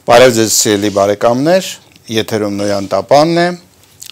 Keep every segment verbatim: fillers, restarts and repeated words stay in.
Բարև ձեզ սիրելի բարեկամներ, եթերում Նոյան Տապանն է։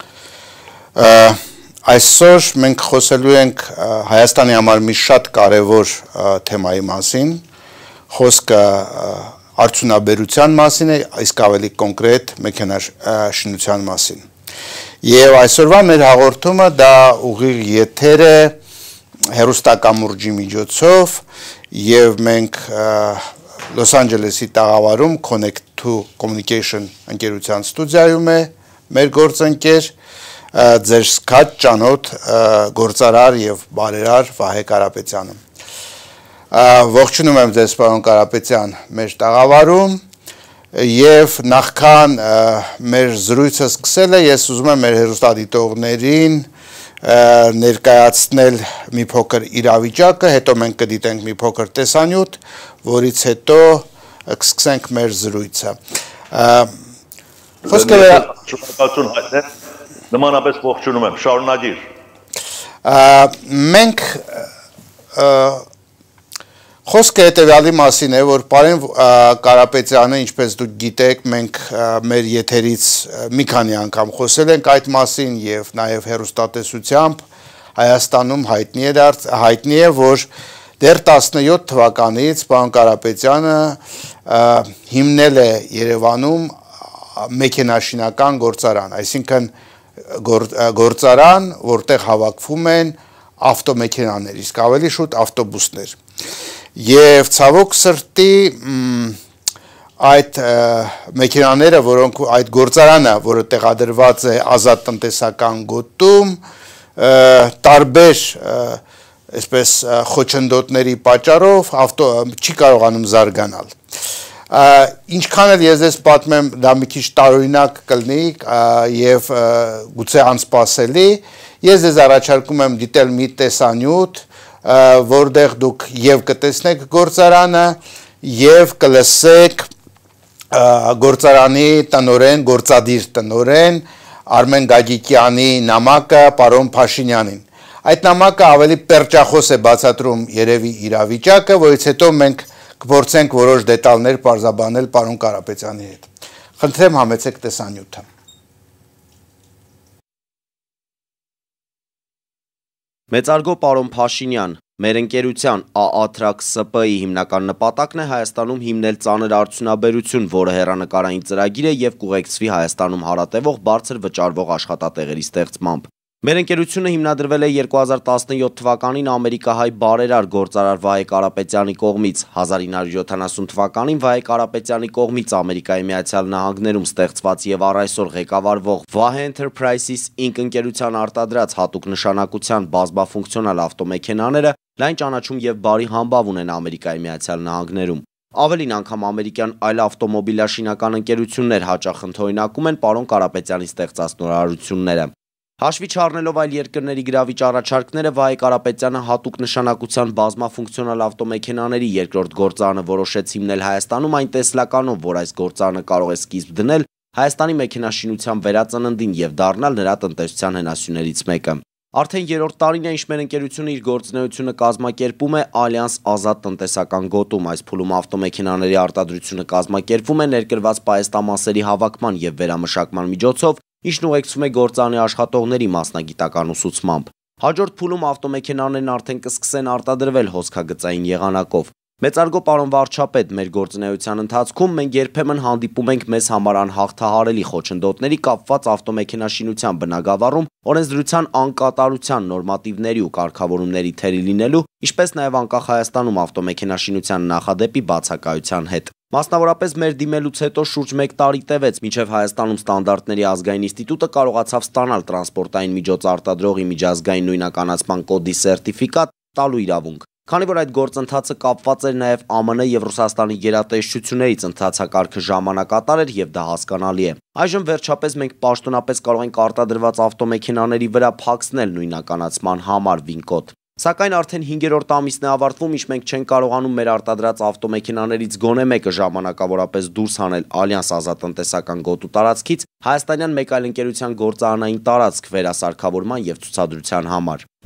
Այսօր մենք խոսելու ենք Հայաստանի համար մի շատ կարևոր թեմայի մասին, խոսքը արդյունաբերության մասին է, իսկ ավելի կոնկրետ մեքենաշինության մասին։ Եվ այսօրվա մեր հաղորդումը դա ուղիղ եթեր է հեռուստակամուրջի միջոցով եւ մենք Լոս Անջելեսի տաղավարում Connect to Communication ընկերության ստուդիայում է մեր գործընկեր ձեր սկաճ ճանոթ գործարար եւ բարերար Վահե Կարապետյանը։ Ողջունում եմ ձեզ պարոն Կարապետյան մեր տաղավարում եւ նախքան մեր զրույցը սկսելը ես ուզում եմ մեր հեռուստադիտողներին ներկայացնել մի փոքր իրավիճակը, հետո մենք կդիտենք մի փոքր տեսանյութ, որից հետո կսկսենք մեր զրույցը։ Խոսքը շնորհակալություն հայտնել, նմանապես ողջունում եմ, շարունակիր։ Մենք խոսքը հետևյալի մասին է, որ պարոն Կարապետյանը, ինչպես դուք գիտեք, մենք մեր եթերից մի քանի անգամ խոսել ենք այդ մասին եւ նաեւ հեռուստատեսությամբ Հայաստանում հայտնի է հայտնի է, որ դեռ տասնյոթ թվականից պարոն Կարապետյանը հիմնել է Երևանում մեքենաշինական գործարան, այսինքն գործարան, որտեղ հավաքվում են ավտոմեքենաներ, իսկ ավելի շուտ ավտոբուսներ։ Եվ ցավոք սրտի այդ մեքենաները, որոնք այդ գործարանը, որը տեղադրված է ազատ տնտեսական գոտում, տարբեր այսպես խոչընդոտների պատճառով ավտո չի կարողանում զարգանալ։ Ինչքան էլ ես ես պատմեմ, դա մի քիչ տարօրինակ կլինի եւ գուցե անսպասելի, ես ես առաջարկում եմ դիտել մի տեսանյութ, որտեղ դուք եւ կտեսնեք գործարանը եւ կլսեք գործարանի տնօրեն, գործադիր տնօրեն Արմեն Գագիկյանի նամակը պարոն Փաշինյանին։ Այդ նամակը ավելի պերճախոս է բացատրում երևի իրավիճակը, որից հետո մենք կփորձենք որոշ դետալներ պարզաբանել պարոն Կարապետյանի հետ։ Խնդրեմ համեցեք տեսանյութը։ Մեծարգո պարոն Փաշինյան, մեր ընկերության Ա Ա Թրակ С Պ ի հիմնական նպատակն է Հայաստանում հիմնել ծանր արդյունաբերություն, որը հեռանկարային ծրագիր է եւ կուղեկցվի Հայաստանում հարատևող բարձր վճարվող աշխատատեղերի ստեղծմամբ։ Մեր ընկերությունը հիմնադրվել է երկու հազար տասնյոթ թվականին ամերիկահայ բարերար գործարար Վահե Կարապետյանի կողմից, հազար ինը հարյուր յոթանասուն թվականին Վահե Կարապետյանի կողմից Ամերիկայի Միացյալ Նահանգներում ստեղծված եւ առ այսօր ղեկավարվող Vahe Enterprises ինկերնետ ընկերության արտադրած հատուկ նշանակության բազմաֆունկցիոնալ ավտոմեքենաները լայն ճանաչում եւ բարի համբավ ունեն Ամերիկայի Միացյալ Նահանգներում։ Ավելին անգամ ամերիկյան այլ ավտոմոբիլաշինական ընկերություններ հաճախ ընդօրինակում են պարոն Կարապետյանի ստեղծած նորարարությունները։ Հաշվի չառնելով այլ երկրների գրավիչ առաջարկները Վահե Կարապետյանը հատուկ նշանակության բազմաֆունկցիոնալ ավտոմեքենաների երկրորդ գործարանը որոշեց հիմնել Հայաստանում այն տեսլականով, որ այս գործարանը կարող է սկիզբ դնել Հայաստանի մեքենաշինության վերածննդին եւ դառնալ նրա տնտեսության հենասյուներից մեկը։ Արդեն երրորդ տարին է, ինչ մեր ընկերությունը իր գործունեությունը կազմակերպում է Ալյանս ազատ տնտեսական գոտում։ Այս փուլում ավտոմեքենաների արտադրությունը կազմակերպվում է ներկրված պահեստամասերի հավաքման եւ վերամշակման միջոցով, ինչն ուղեկցվում է գործարանի աշխատողների մասնագիտական ուսուցմամբ։ Հաջորդ փուլում ավտոմեքենաներն արդեն կսկսեն արտադրվել հոսքագծային եղանակով։ Մեծարգո պարոն վարչապետ, մեր գործունեության ընթացքում մենք երբեմն հանդիպում ենք մեզ համար անհաղթահարելի խոչընդոտների կապված ավտոմեքենաշինության բնագավառում օրենսդրության անկատարության, նորմատիվների ու կարգավորումների թերի լինելու, ինչպես նաև անկախ Հայաստանում ավտոմեքենաշինության նախադեպի բացակայության հետ։ Մասնավորապես մեր դիմելուց հետո շուրջ մեկ տարի տևեց, մինչև Հայաստանում ստանդարտների ազգային ինստիտուտը կարողացավ ստանալ տրանսպորտային միջոց արտադրողի միջազգային նույնականացման կոդի սերտիֆիկատ տալու իրավունք։ Քանի որ այդ գործընթացը կապված էր նաև Ա Մ Ն եւ Ռուսաստանի գերատեսչություններից, ընթացակարգը ժամանակատար էր եւ դա հասկանալի է։ Այժմ վերջապես մենք պաշտոնապես կարող ենք արտադրված ավտոմեքենաների վրա փակցնել նույնականացման համար վին կոդ։ Սակայն արդեն հինգերորդ ամիսն է ավարտվում, ինչ մենք չենք կարողանում մեր արտադրած ավտոմեքենաներից գոնե մեկը ժամանակավորապես դուրս հանել Ալյանս ազատ տնտեսական գոտու տարածքից հայաստանյան մեկ այլ ընկերության գործարանային տարածք վերասարքավորման եւ ցուցադրության համար։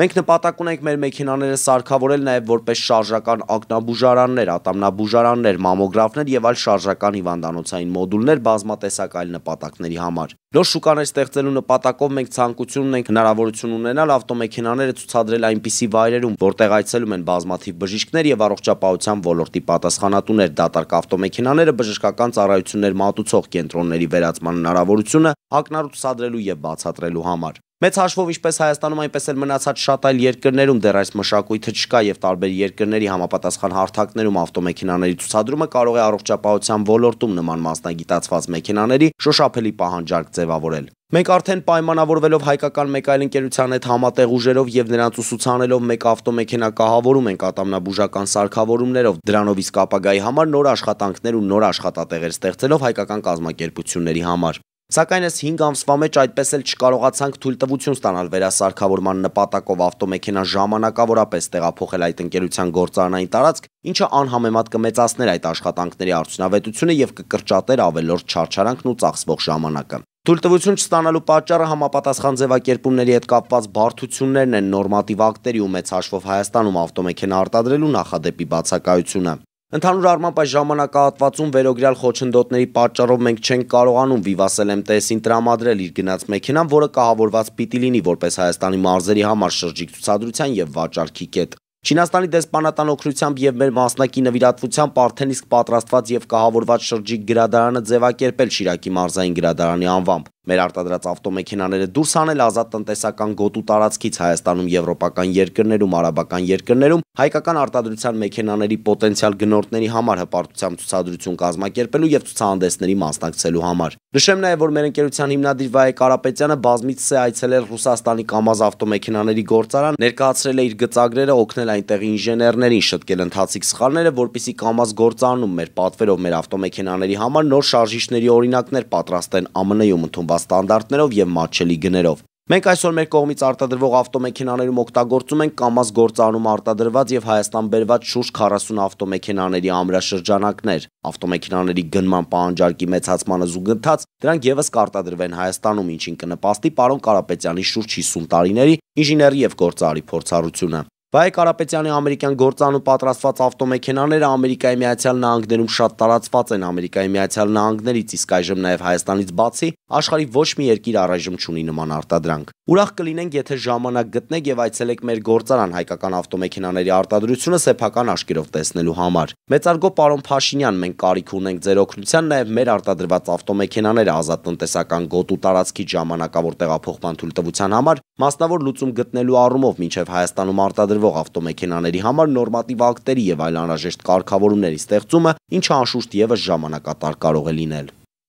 Մենք նպատակ ունենք մեր մեքենաները սարքավորել նաև որպես շարժական ակնաբուժարաններ, ատամնաբուժարաններ, մամոգրաֆներ եւ այլ շարժական հիվանդանոցային մոդուլներ բազմատեսակ այլ նպատակների համար։ Նոր շուկաներ ստեղծելու նպատակով մենք ցանկություն ունենք հնարավորություն ունենալ ավտոմեքենաները ցուցադրել այնպիսի վայրերում, որտեղ այցելում են բազմաթիվ բժիշկներ եւ առողջապահության ոլորտի պատասխանատուներ, դատարկ ավտոմեքենաները բժշկական ծառայություններ մատուցող կենտրոնների վերածման հնարավորությունը ակնառու ցուցադրելու եւ բացատրելու համար։ Մեծ հաշվով ինչպես Հայաստանում, այնպես էլ մնացած շատ այլ երկրներում դեռ այս մշակույթը չկա եւ տարբեր երկրների համապատասխան հարթակներում ավտոմեքենաների ցուցադրումը կարող է առողջապահության ոլորտում նման մասնագիտացված մեքենաների շոշափելի պահանջարկ ձևավորել։ Մենք արդեն պայմանավորվելով հայկական մեկ այլ ընկերության հետ համատեղ ուժերով եւ նրանց ուսուցանելով մեկ ավտոմեքենա կահավորում ենք ատամնաբուժական սարքավորումներով, դրանով իսկ ապագայի համար նոր աշխատանքներ ու նոր աշխատատեղեր ստեղծելով հայկական կազմակերպությունների համար։ Սակայն այս հինգ ամսվա մեջ այդպես էլ չկարողացանք թույլտվություն ստանալ վերասարքավորման նպատակով ավտոմեքենա ժամանակավորապես տեղափոխել այդ ընկերության գործարանային տարածք, ինչը անհամեմատ կմեծացներ այդ աշխատանքների արդյունավետությունը եւ կկրճատեր ավելորդ չարչարանքն ու ծախսվող ժամանակը։ Թույլտվություն չստանալու պատճառը համապատասխան ձևակերպումների հետ կապված բարդություններն են նորմատիվ ակտերի ու մեծ հաշվով Հայաստանում ավտոմեքենա արտադրելու նախադեպի բացակայությունը։ Ընդհանուր առմամբ այս ժամանակահատվածում վերոգրյալ խոչընդոտների պատճառով մենք չենք կարողանում Vivace L M T S-ին տրամադրել իր գնաց մեքենան, որը կահավորված պիտի լինի որպես Հայաստանի մարզերի համար շրջիկ ցուցադրության եւ վաճառքի կետ։ Չինաստանի դեսպանատան օգնությամբ եւ մեր մասնակի նվիրատվությամբ արդեն իսկ պատրաստված եւ կահավորված շրջիկ գրադարանը ձևակերպել Շիրակի մարզային գրադարանի անվամբ։ Մեր արտադրած ավտոմեքենաները դուրս հանել ազատ տնտեսական գոտու տարածքից Հայաստանում, եվրոպական երկրներում, արաբական երկրներում հայկական արտադրության մեքենաների պոտենցիալ գնորդների համար հպարտությամբ ցուցադրություն կազմակերպելու եւ ցուցահանդեսների մասնակցելու համար։ Նշեմ նաեւ, որ մեր ընկերության հիմնադիր Վահե Կարապետյանը բազմիցս է այցելել Ռուսաստանի Կամազ ավտոմեքենաների գործարան, ներկայացրել է իր գծագրերը, օգնել այնտեղի ինժեներներին շտկել ընթացիկ սխալները, որպիսի Կամազ գործարանում մեր պատվերով մեր ավտոմեքենաների համար նոր շարժիչների օրինակներ պատրաստեն Ամն Ում ընդունված ստանդարտներով եւ մատչելի գներով։ Մենք այսօր մեր կողմից արտադրվող ավտոմեքենաներում օգտագործում ենք Կամազ գործարանում արտադրված եւ Հայաստան բերված շուրջ քառասուն ավտոմեքենաների ամրաշրջանակներ։ Ավտոմեքենաների գնման պահանջարկի մեծացմանը զուգընթաց դրանք եւս կարտադրվեն Հայաստանում, ինչին կնպաստի պարոն Կարապետյանի շուրջ հիսուն տարիների ինժեների եւ գործարարի փորձառությունը։ Վահե Կարապետյանի ամերիկյան գործարանում պատրաստված ավտոմեքենաները Ամերիկայի Միացյալ Նահանգներում շատ տարածված են Ամերիկայի Միացյալ Նահանգներից, իսկ այժմ նաև Հայաստանից բացի աշխարհի ոչ մի երկիր առայժմ չունի նման արտադրանք։ Ուրախ կլինենք, եթե ժամանակ գտնեք եւ այցելեք մեր գործարան հայկական ավտոմեքենաների արտադրությունը սեփական աչքերով տեսնելու համար։ Մեծարգո պարոն Փաշինյան, մենք կարիք ունենք ձեր օգնության նաև մեր արտադրված ավտոմեքենաները ազատ տնտեսական գոտու տարածքի ժամանակավոր տեղափոխման թույլտվության համար մասնավոր լուծում գտնելու առումով մինչև Հայաստանում արտադրվող ավտոմեքենաների համար նորմատիվ ակտերի եւ այլ անհրաժեշտ կարգավորումների ստեղծումը, ինչը անշուշտ եւս ժամանակատար կարող է լինել։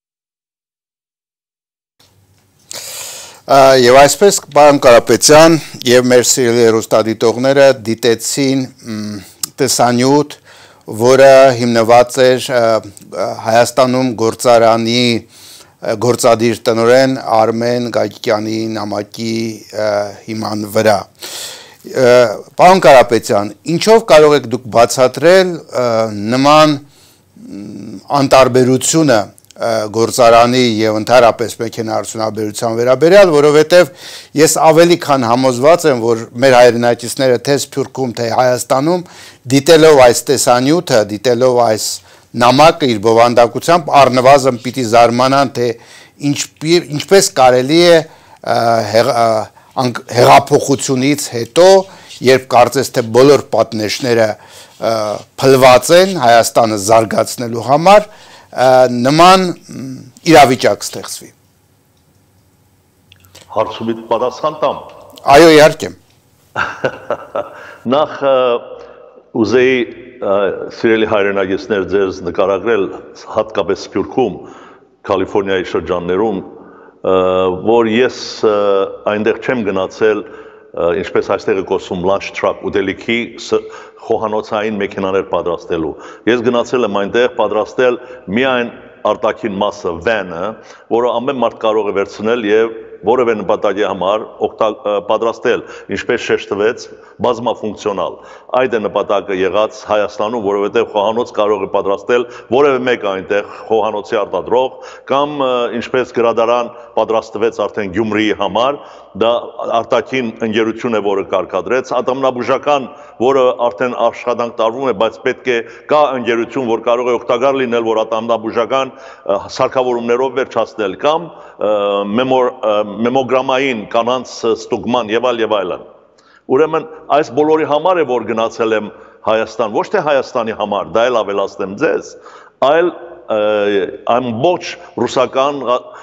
Եվ այսպես պարոն Կարապետյան եւ մեր սիրելի հեռուստադիտողները դիտեցին տեսանյութ, որը հիմնված էր Հայաստանում գործարանի գործադիր տնօրեն Արմեն Գայկյանի նամակի հիման վրա։ Պարոն Կարապետյան, ինչով կարող եք դուք բացատրել նման անտարբերությունը գործարանի եւ ընդհանրապես մեքենա արդյունաբերության վերաբերյալ, որովհետեւ ես ավելի քան համոզված եմ, որ մեր հայրենակիցները թե Սփյուռքում, թե Հայաստանում դիտելով այս տեսանյութը, դիտելով այս նամակը իր բովանդակությամբ առնվազն պիտի զարմանան, թե ինչպես կարելի է հեղափոխությունից հետո, երբ կարծես թե բոլոր պատնեշները փլված են Հայաստանը զարգացնելու համար, նման իրավիճակ ստեղծվի։ Հարցումից պատասխան տամ։ Այո, իհարկե։ Նախ ուզեի սիրելի հայրենակիցներ ձեզ նկարագրել հատկապես Սփյուռքում, Կալիֆոռնիայի շրջաններում, որ ես այնտեղ չեմ գնացել, ինչպես այստեղ է կոչվում lunch truck ուտելիքի խոհանոցային մեքենաներ պատրաստելու։ Ես գնացել եմ այնտեղ պատրաստել միայն արտաքին մասը van-ը, որը ամեն մարդ կարող է վերցնել եւ որևէ նպատակի համար պատրաստել, ինչպես շեշտվեց, բազմաֆունկցիոնալ։ Այդ է նպատակը եղած Հայաստանում, որովհետև խոհանոց կարող է պատրաստել որևէ մեկ այնտեղ խոհանոցի արտադրող կամ ինչպես գրադարան պատրաստվեց արդեն Գյումրիի համար, դա արտաքին ընկերություն է, որը կարգադրեց, ատոմնաբուժական, որը արդեն աշխատանք տարվում է, բայց պետք է կա ընկերություն, որ կարող է օգտակար լինել, որ ատոմնաբուժական սարքավորումներով վերջացնել կամ մեմոգրամային կանանց ստուգման եւ այլ եւ այլն։ Ուրեմն այս բոլորի համար է, որ գնացել եմ Հայաստան, ոչ թե Հայաստանի համար, դա էլ ավելացնեմ ձեզ, այլ ամբողջ ռուսական,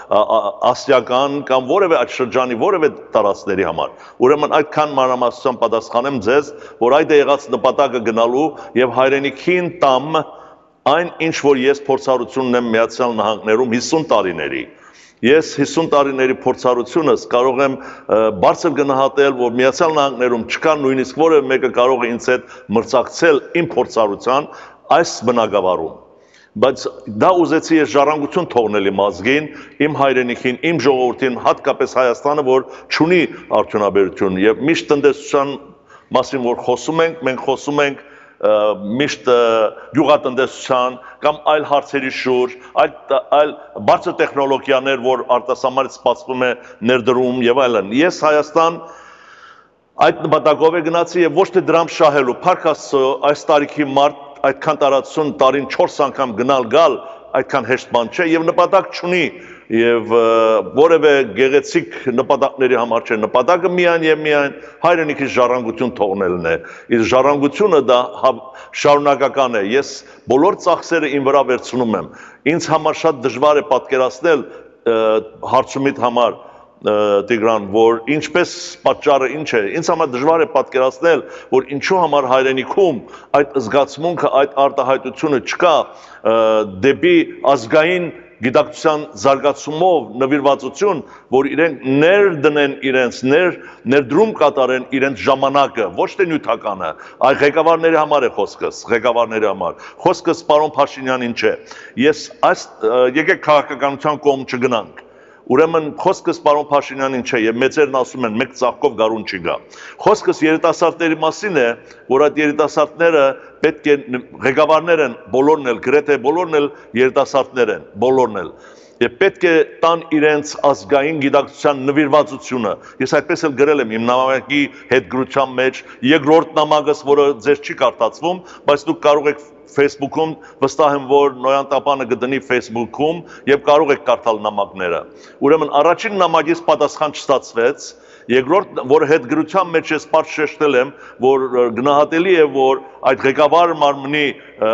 ասիական կամ որևէ այդ շրջանի որևէ տարածքների համար։ Ուրեմն այդքան մանրամասնությամբ պատասխանեմ ձեզ, որ այդ է եղած նպատակը գնալու եւ հայրենիքին տամ այն ինչ որ ես փորձառությունն եմ Միացյալ Նահանգներում հիսուն տարիների։ Ես հիսուն տարիների փորձառությունս կարող եմ բարձր գնահատել, որ Միացյալ Նահանգներում չկա նույնիսկ որևէ մեկը կարող է ինձ հետ մրցակցել իմ փորձառության այս բնագավառում։ Բայց դա ուզեցի ես ժառանգություն թողնել իմ ազգին, իմ հայրենիքին, իմ ժողովրդին, հատկապես Հայաստանը, որ չունի արդյունաբերություն եւ միշտ տնտեսության մասին որ խոսում ենք, մենք խոսում ենք միշտ գյուղատնտեսության կամ այլ հարցերի շուրջ, այլ բարձր տեխնոլոգիաներ, որ արտասահմանից սպասվում է ներդրում եւ այլն։ Ես Հայաստան այդ նպատակով է գնացի եւ ոչ թե դրամ շահելու, փառք Աստծո, այս տարիքի մարտ այդքան տարածություն տարին չորս անգամ գնալ գալ այդքան հեշտ բան չէ եւ նպատակ չունի եւ որևէ գեղեցիկ նպատակների համար չէ, նպատակը միայն եւ միայն հայրենիքի ժառանգություն թողնելն է։ Իսկ ժառանգությունը դա շարունակական է։ Ես բոլոր ծախսերը իմ վրա վերցնում եմ։ Ինձ համար շատ դժվար է պատկերացնել հարցումիդ համար Տիգրան, որ ինչպես պատճառը ինչ է, ինձ համար դժվար է պատկերացնել, որ ինչու համար հայրենիքում այդ զգացմունքը, այդ արտահայտությունը չկա դեպի ազգային գիտակցության զարգացումով նվիրվածություն, որ իրենք ներդնեն իրենց, ներդրում կատարեն իրենց ժամանակը, ոչ թե նյութականը, այլ ղեկավարների համար է խոսքս, ղեկավարների համար։ Խոսքս պարոն Փաշինյանին չէ։ Ես այս եկեք քաղաքականության կողմ չգնանք։ Ուրեմն խոսքս պարոն Փաշինյանին չէ եւ մեծերն ասում են մեկ ծաղկով գարուն չի գա։ Խոսքս երիտասարդների մասին է, որ այդ երիտասարդները պետք է ղեկավարներ են, բոլորն էլ, գրեթե բոլորն էլ երիտասարդներ են, բոլորն էլ։ Եվ պետք է տան իրենց ազգային գիտակցության նվիրվածությունը։ Ես այդպես էլ գրել եմ իմ նամակի հետգրության մեջ, երկրորդ նամակս, որը ձեզ չի կարդացվում, բայց դուք կարող եք Facebook-ում, վստահ եմ, որ Նոյան Տապանը կդնի Facebook-ում եւ կարող եք կարդալ նամակները։ Ուրեմն առաջին նամակից պատասխան չստացվեց, երկրորդ, որ հետգրության մեջ ես պարզ շեշտել եմ, որ գնահատելի է, որ այդ ղեկավար մարմնի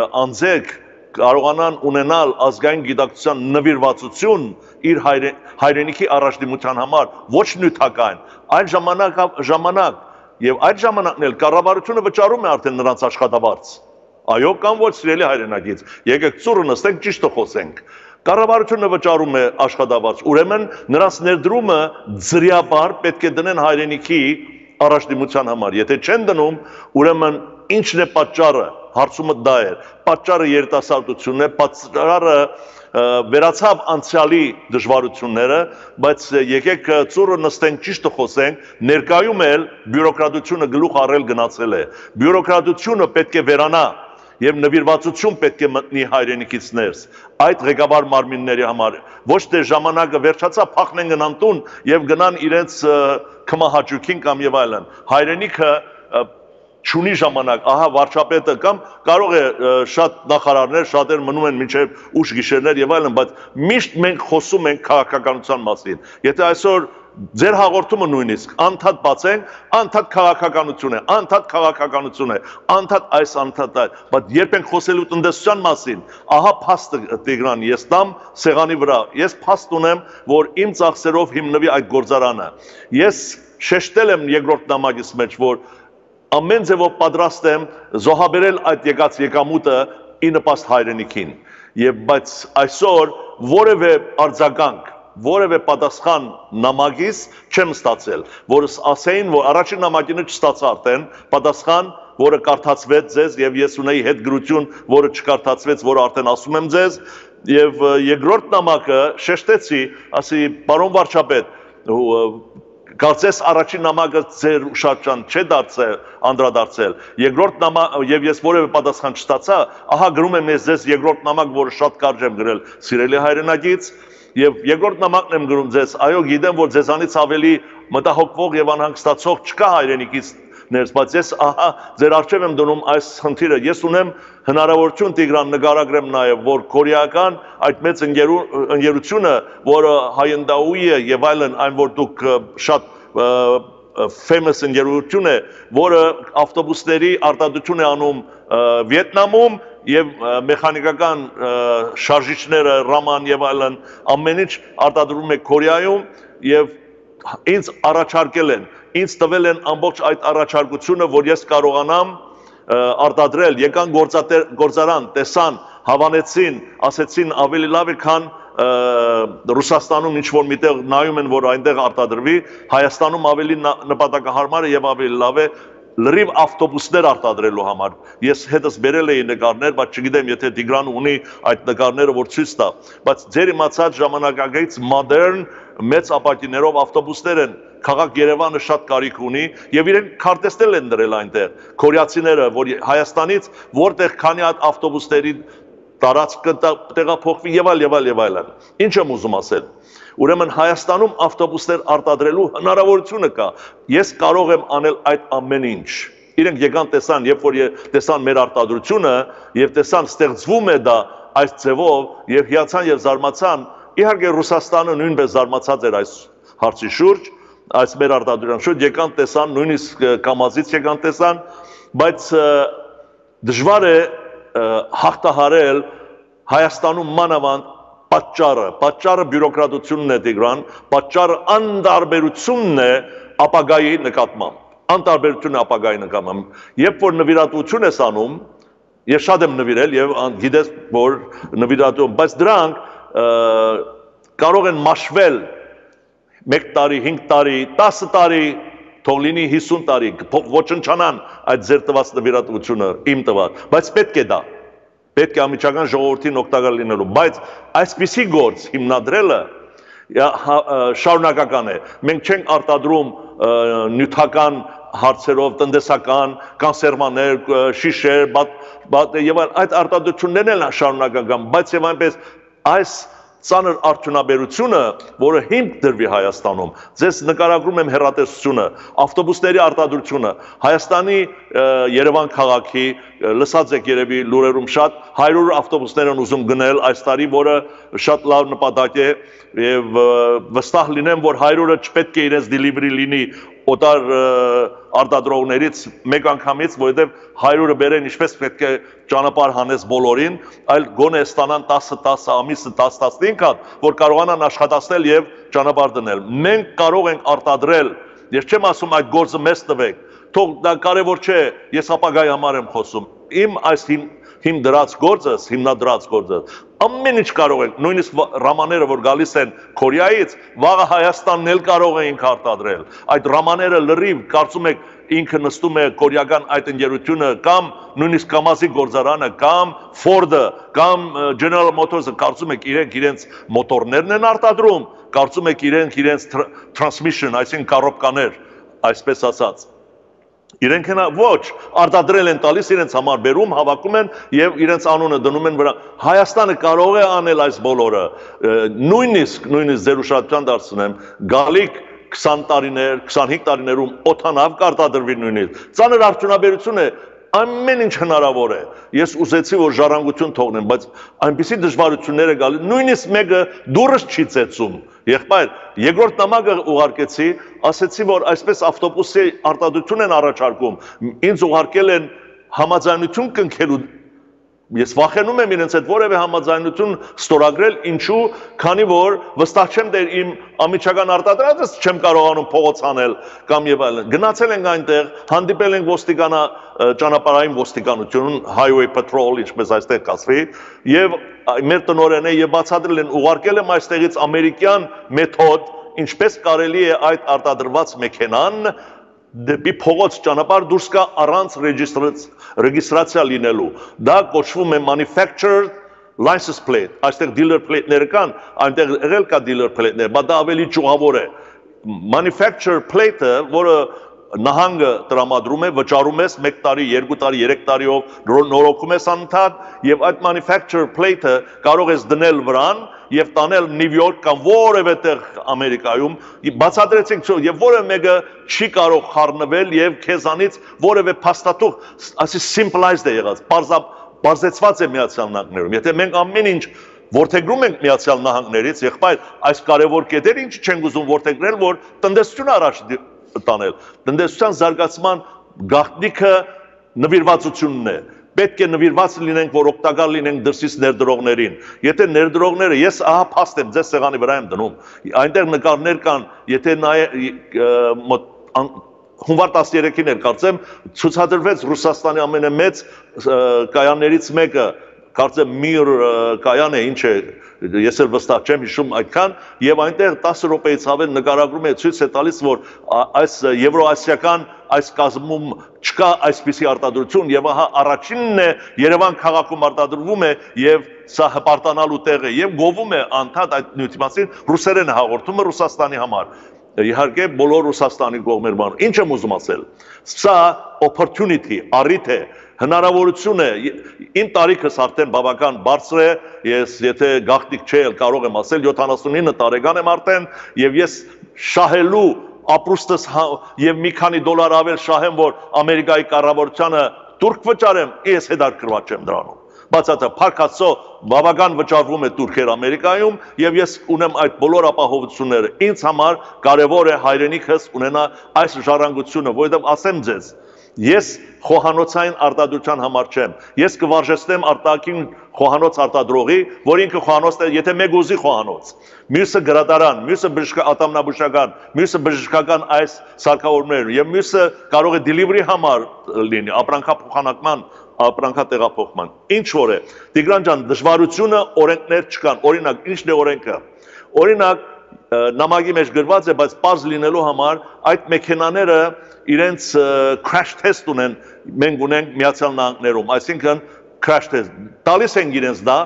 անձեք կարողանան ունենալ ազգային գիտակցության նվիրվածություն իր հայրենիքի առաջադիմության համար, ոչ նյութական, այլ ժամանակ ժամանակ եւ այդ ժամանակն էլ կառավարությունը վճարում է արդեն նրանց աշխատավարձ։ Այո, կամ ոչ սիրելի հայրենակից, եկեք ծուռը նստենք, ճիշտը խոսենք։ Կառավարությունը վճարում է աշխատավարձ, ուրեմն նրանց ներդրումը ձրիաբար պետք է դնեն հայրենիքի առաջադիմության համար։ Եթե չեն դնում, ուրեմն ինչն է պատճառը, հարցումը դա է, պատճառը երիտասարդությունն է, պատճառը վերացավ անցյալի դժվարությունները, բայց եկեք ծուռը նստենք, ճիշտը խոսենք, ներկայում էլ բյուրոկրատությունը գլուխ առել գնացել է։ Բյուրոկրատությունը պետք է վերանա եւ նվիրվածություն պետք է մտնի հայրենիքից ներս այդ ղեկավար մարմինների համար, ոչ թե ժամանակը վերջացավ, փախնեն գնան տուն եւ գնան իրենց քմահաճույքին կամ եւ այլն։ Հայրենիքը չունի ժամանակ, ահա վարչապետը կամ կարող է շատ նախարարներ, շատեր մնում են մինչև ուշ գիշերներ եւ այլն, բայց միշտ մենք խոսում ենք քաղաքականության մասին։ Եթե այսօր ձեր հաղորդումը նույնիսկ անդադ բացենք, անդադ քաղաքականություն է, անդադ քաղաքականություն է, անդադ այս, անդադ այդ, բայց երբ ենք խոսելու տնտեսության մասին, ահա փաստը Տիգրան, ես տամ սեղանի վրա, ես փաստ ունեմ, որ իմ ծախսերով հիմնվի այդ գործարանը։ Ես շեշտել եմ երկրորդ նամակիս մեջ, որ ամեն ձևով պատրաստ եմ զոհաբերել այդ եկած եկամուտը ի նպաստ հայրենիքին։ Եվ բայց այսօր որևէ արձագանք, որևէ պատասխան նամակից չեմ ստացել, որս ասեին, որ առաջին նամակինը չստացա արդեն, պատասխան, որը կարդացվեց ձեզ եւ ես ունեի հետգրություն, որը չկարդացվեց, որը արդեն ասում եմ ձեզ, եւ երկրորդ նամակը շեշտեցի, ասի, պարոն վարչապետ, Կարծես առաջին նամակը ձեր շրջան չէ դարձել, անդրադարձել։ Երկրորդ նամակ եւ ես որևէ պատասխան չստացա, ահա գրում եմ ես ձեզ երկրորդ նամակ, որը շատ կարճ եմ գրել սիրելի հայրենագից, եւ երկրորդ նամակն եմ գրում ձեզ, այո, գիտեմ, որ ձեզանից ավելի մտահոգվող եւ անհանգստացող չկա հայրենիքից ներս, բայց ես ահա ձեր առջև եմ դնում այս խնդիրը։ Ես ունեմ հնարավորություն Տիգրան նկարագրեմ նաեւ, որ կորեական այդ մեծ ընկերությունը, որը Հայնդաուի է եւ այլն, այն որ դուք շատ famous ընկերություն է, որը ավտոբուսների արտադրություն է անում Վիետնամում եւ մեխանիկական շարժիչները, ռաման եւ այլն ամեն ինչ արտադրում է Կորեայում եւ ինձ առաջարկել են, ինձ տվել են ամբողջ այդ առաջարկությունը, որ ես կարողանամ արտադրել, եկան գործարան, տեսան, հավանեցին, ասեցին ավելի լավ է, քան Ռուսաստանում ինչ-որ միտեղ նայում են, որ այնտեղ արտադրվի, Հայաստանում ավելի նպատակահարմար է եւ ավելի լավ է լրիվ ավտոբուսներ արտադրելու համար։ Ես հետս բերել էի նկարներ, բայց չգիտեմ, եթե Տիգրան ունի այդ նկարները, որ ցույց տա, բայց ձեր իմացած ժամանակակից modern մեծ ապակիներով ավտոբուսներ են, քաղաք Երևանը շատ կարիք ունի եւ իրենք քարտեզներ են դրել այնտեղ։ Կորեացիները, որ Հայաստանից որտեղ քանի հատ ավտոբուսների տարածքը տեղափոխվի եւ այլ եւ այլ եւ այլն։ Ինչ եմ ուզում ասել։ Ուրեմն Հայաստանում ավտոբուսներ արտադրելու հնարավորությունը կա։ Ես կարող եմ անել այդ ամեն ինչ։ Իրենք եկան տեսան, երբ որ տեսան մեր արտադրությունը եւ տեսան ստեղծվում է դա այս ձևով եւ հիացան եւ զարմացան։ Իհարկե Ռուսաստանը նույնպես զարմացած էր այս հարցի շուրջ, այս մեր արտադրության շուրջ, եկան տեսան, նույնիսկ Կամազից եկան տեսան, բայց դժվար է հաղթահարել Հայաստանում մանավանդ պատճառը, պատճառը բյուրոկրատությունն է Տիգրան, պատճառը անտարբերությունն է ապագայի նկատմամբ, անտարբերությունն է ապագայի նկատմամբ, երբ որ նվիրատվություն ես անում, ես շատ եմ նվիրել եւ գիտես, որ նվիրատվություն, բայց դրանք կարող են մաշվել մեկ տարի, հինգ տարի, տասը տարի, թող լինի հիսուն տարի, ոչնչանան այդ ձեր տված նվիրատվությունը, իմ տված, բայց պետք է դա, պետք է ամիջական ժողովրդին օգտակար լինելու, բայց այսպիսի գործ հիմնադրելը շարունակական է, մենք չենք արտադրում նյութական հարցերով, տնտեսական, կանսերվաներ, շիշեր, եւ այդ արտադրություններն են շարունակական, բայց եւ այնպես այս ծանր արդյունաբերությունը, որը հիմք դրվի Հայաստանում, ձեզ նկարագրում եմ հեռատեսությունը, ավտոբուսների արտադրությունը, Հայաստանի Երևան քաղաքի, լսած եք երևի լուրերում շատ, հարյուր ավտոբուսներ են ուզում գնել այս տարի, որը շատ լավ նպատակ է եւ վստահ լինեմ, որ հարյուրը չպետք է իրենց դիլիվրի լինի օտար արտադրողներից մեկ անգամից, որովհետև հարյուրը բերեն ինչպես պետք է ճանապարհ հանես բոլորին, այլ գոնե ստանան տասը տասը ամիսը տասը տասնհինգ հատ, որ կարողանան աշխատացնել եւ ճանապարհ դնել։ Մենք կարող ենք արտադրել, ես չեմ ասում այդ գործը մեզ տվեք, թող դա կարևոր չէ, ես ապագայի համար եմ խոսում։ Իմ այս հիմ դրած գործս, հիմնադրած գործս, ամեն ինչ կարող ենք, նույնիսկ ռամաները, որ գալիս են Կորեայից, վաղը Հայաստանն էլ կարող ենք արտադրել։ Այդ ռամաները լրիվ, կարծում եք, ինքը նստում է կորեական այդ ընկերությունը կամ նույնիսկ Կամազի գործարանը կամ Ford-ը կամ General Motors-ը, կարծում եք իրենք իրենց մոտորներն են արտադրում, կարծում եք իրենք իրենց transmission, այսինքն կառոպկաներ, այսպես ասած։ Իրենք հենա ոչ, արտադրել են տալիս, իրենց համար բերում, հավաքում են եւ իրենց անունը դնում են վրա։ Հայաստանը կարող է անել այս բոլորը, նույնիսկ, նույնիսկ ձեր ուշադրության դարձնեմ, գալիք քսան տարիներ, քսանհինգ տարիներում օդանավ կարտադրվի նույնիսկ։ Ծանր արդյունաբերություն է, ամեն ինչ հնարավոր է։ Ես ուզեցի, որ ժառանգություն թողնեմ, բայց այնպիսի դժվարություններ է գալի, նույնիսկ մեկը դուրս չի ծեծում։ Եղբայր, երկրորդ նամակը ուղարկեցի, ասեցի, որ այսպես ավտոբուսի արտադրություն են առաջարկում, ինձ ուղարկել են համաձայնություն կնքելու, ես վախենում եմ իրենց այդ որևէ համաձայնություն ստորագրել, ինչու, քանի որ վստահ չեմ դեր իմ ամիջական արտադրածս չեմ կարողանում փողոց անել կամ եւ այլն։ Գնացել ենք այնտեղ, հանդիպել ենք ոստիկանա ճանապարհային ոստիկանություն, highway patrol, ինչպես այստեղ կասվի, եւ մեր տնօրենը եւ բացատրել են, ուղարկել եմ այստեղից ամերիկյան մեթոդ, ինչպես կարելի է այդ արտադրված մեքենան դեպի փողոց ճանապարհ դուրս գա առանց ռեգիստրացիա լինելու։ Դա կոչվում է manufactured license plate, այստեղ dealer plate-ները կան, այնտեղ եղել կա dealer plate-ներ, բայց դա ավելի ճյուղավոր է։ manufacturer plate-ը, որը նահանգը տրամադրում է, վճարում ես մեկ տարի, երկու տարի, երեք տարիով նորոգում ես անընդհատ եւ այդ manufacturer plate-ը կարող ես դնել վրան եւ տանել Նյու Յորք կամ որևէ տեղ Ամերիկայում, բացատրեցինք եւ որևէ մեկը չի կարող խառնվել եւ քեզանից որևէ փաստաթուղթ, ասի simplified է եղած, բարձրացված է Միացյալ Նահանգներում։ Եթե մենք ամեն ինչ որդեգրում ենք Միացյալ Նահանգներից, եղբայր, այս կարևոր կետերը ինչ չենք ուզում որդեգրել, որ տնտեսությունը առաջ տանել։ Տնտեսության զարգացման գաղտնիքը նվիրվածությունն է։ Պետք է նվիրված լինենք, որ օգտակար լինենք դրսից ներդրողներին։ Եթե ներդրողները, ես ահա փաստ եմ, ձեզ սեղանի վրա եմ դնում, այնտեղ նկարներ կան, եթե հունվար տասներեքին էր կարծեմ, ցուցադրվեց Ռուսաստանի ամենամեծ կայաններից մեկը, կարծեմ Միր կայան է, ինչ է, ես էլ վստահ չեմ հիշում այդքան, եւ այնտեղ տասը րոպեից ավել նկարագրում է, ցույց է տալիս, որ այս եվրոասիական այս կազմում չկա այսպիսի արտադրություն եւ ահա առաջինն է Երևան քաղաքում արտադրվում է եւ սա հպարտանալու տեղ է եւ գովում է անդադ այդ նյութի մասին ռուսերեն հաղորդումը Ռուսաստանի համար։ Իհարկե բոլոր Ռուսաստանի կողմեր բան։ Ինչ եմ ուզում ասել։ Սա opportunity, առիթ է, հնարավորություն է։ Իմ տարիքս արդեն բավական բարձր է, ես եթե գաղտնիք չէ, կարող եմ ասել յոթանասունինը տարեկան եմ արդեն եւ ես շահելու ապրուստս եւ մի քանի դոլար ավել շահեմ, որ Ամերիկայի կառավարությանը турք վճարեմ, ես հետաքրքրված չեմ դրանում։ Բացատրը Փարքացո բավական վճարվում է турքեր Ամերիկայում եւ ես ունեմ այդ բոլոր ապահովությունները։ Ինձ համար կարեւոր է հայրենիքս ունենա այս ժառանգությունը, որովհետեւ ասեմ ձեզ, ես խոհանոցային արտադրության համար չեմ։ Ես կվարժեցնեմ արտաքին խոհանոց արտադրողի, որ ինքը խոհանոցն է, եթե մեկ ուզի խոհանոց, մյուսը գրադարան, մյուսը ատամնաբուժական, մյուսը բժշկական այս սարքավորումներ եւ մյուսը կարող է delivery համար լինի, ապրանքափոխանակման, ապրանքատեղափոխման։ Ինչ որ է, Տիգրան ջան, դժվարությունը օրենքներ չկան։ Օրինակ, ինչն է օրենքը։ Օրինակ, նամակի մեջ գրված է, բայց պարզ լինելու համար այդ մեքենաները իրենց crash test ունեն, մենք ունենք Միացյալ Նահանգներում, այսինքն crash test տալիս ենք իրենց դա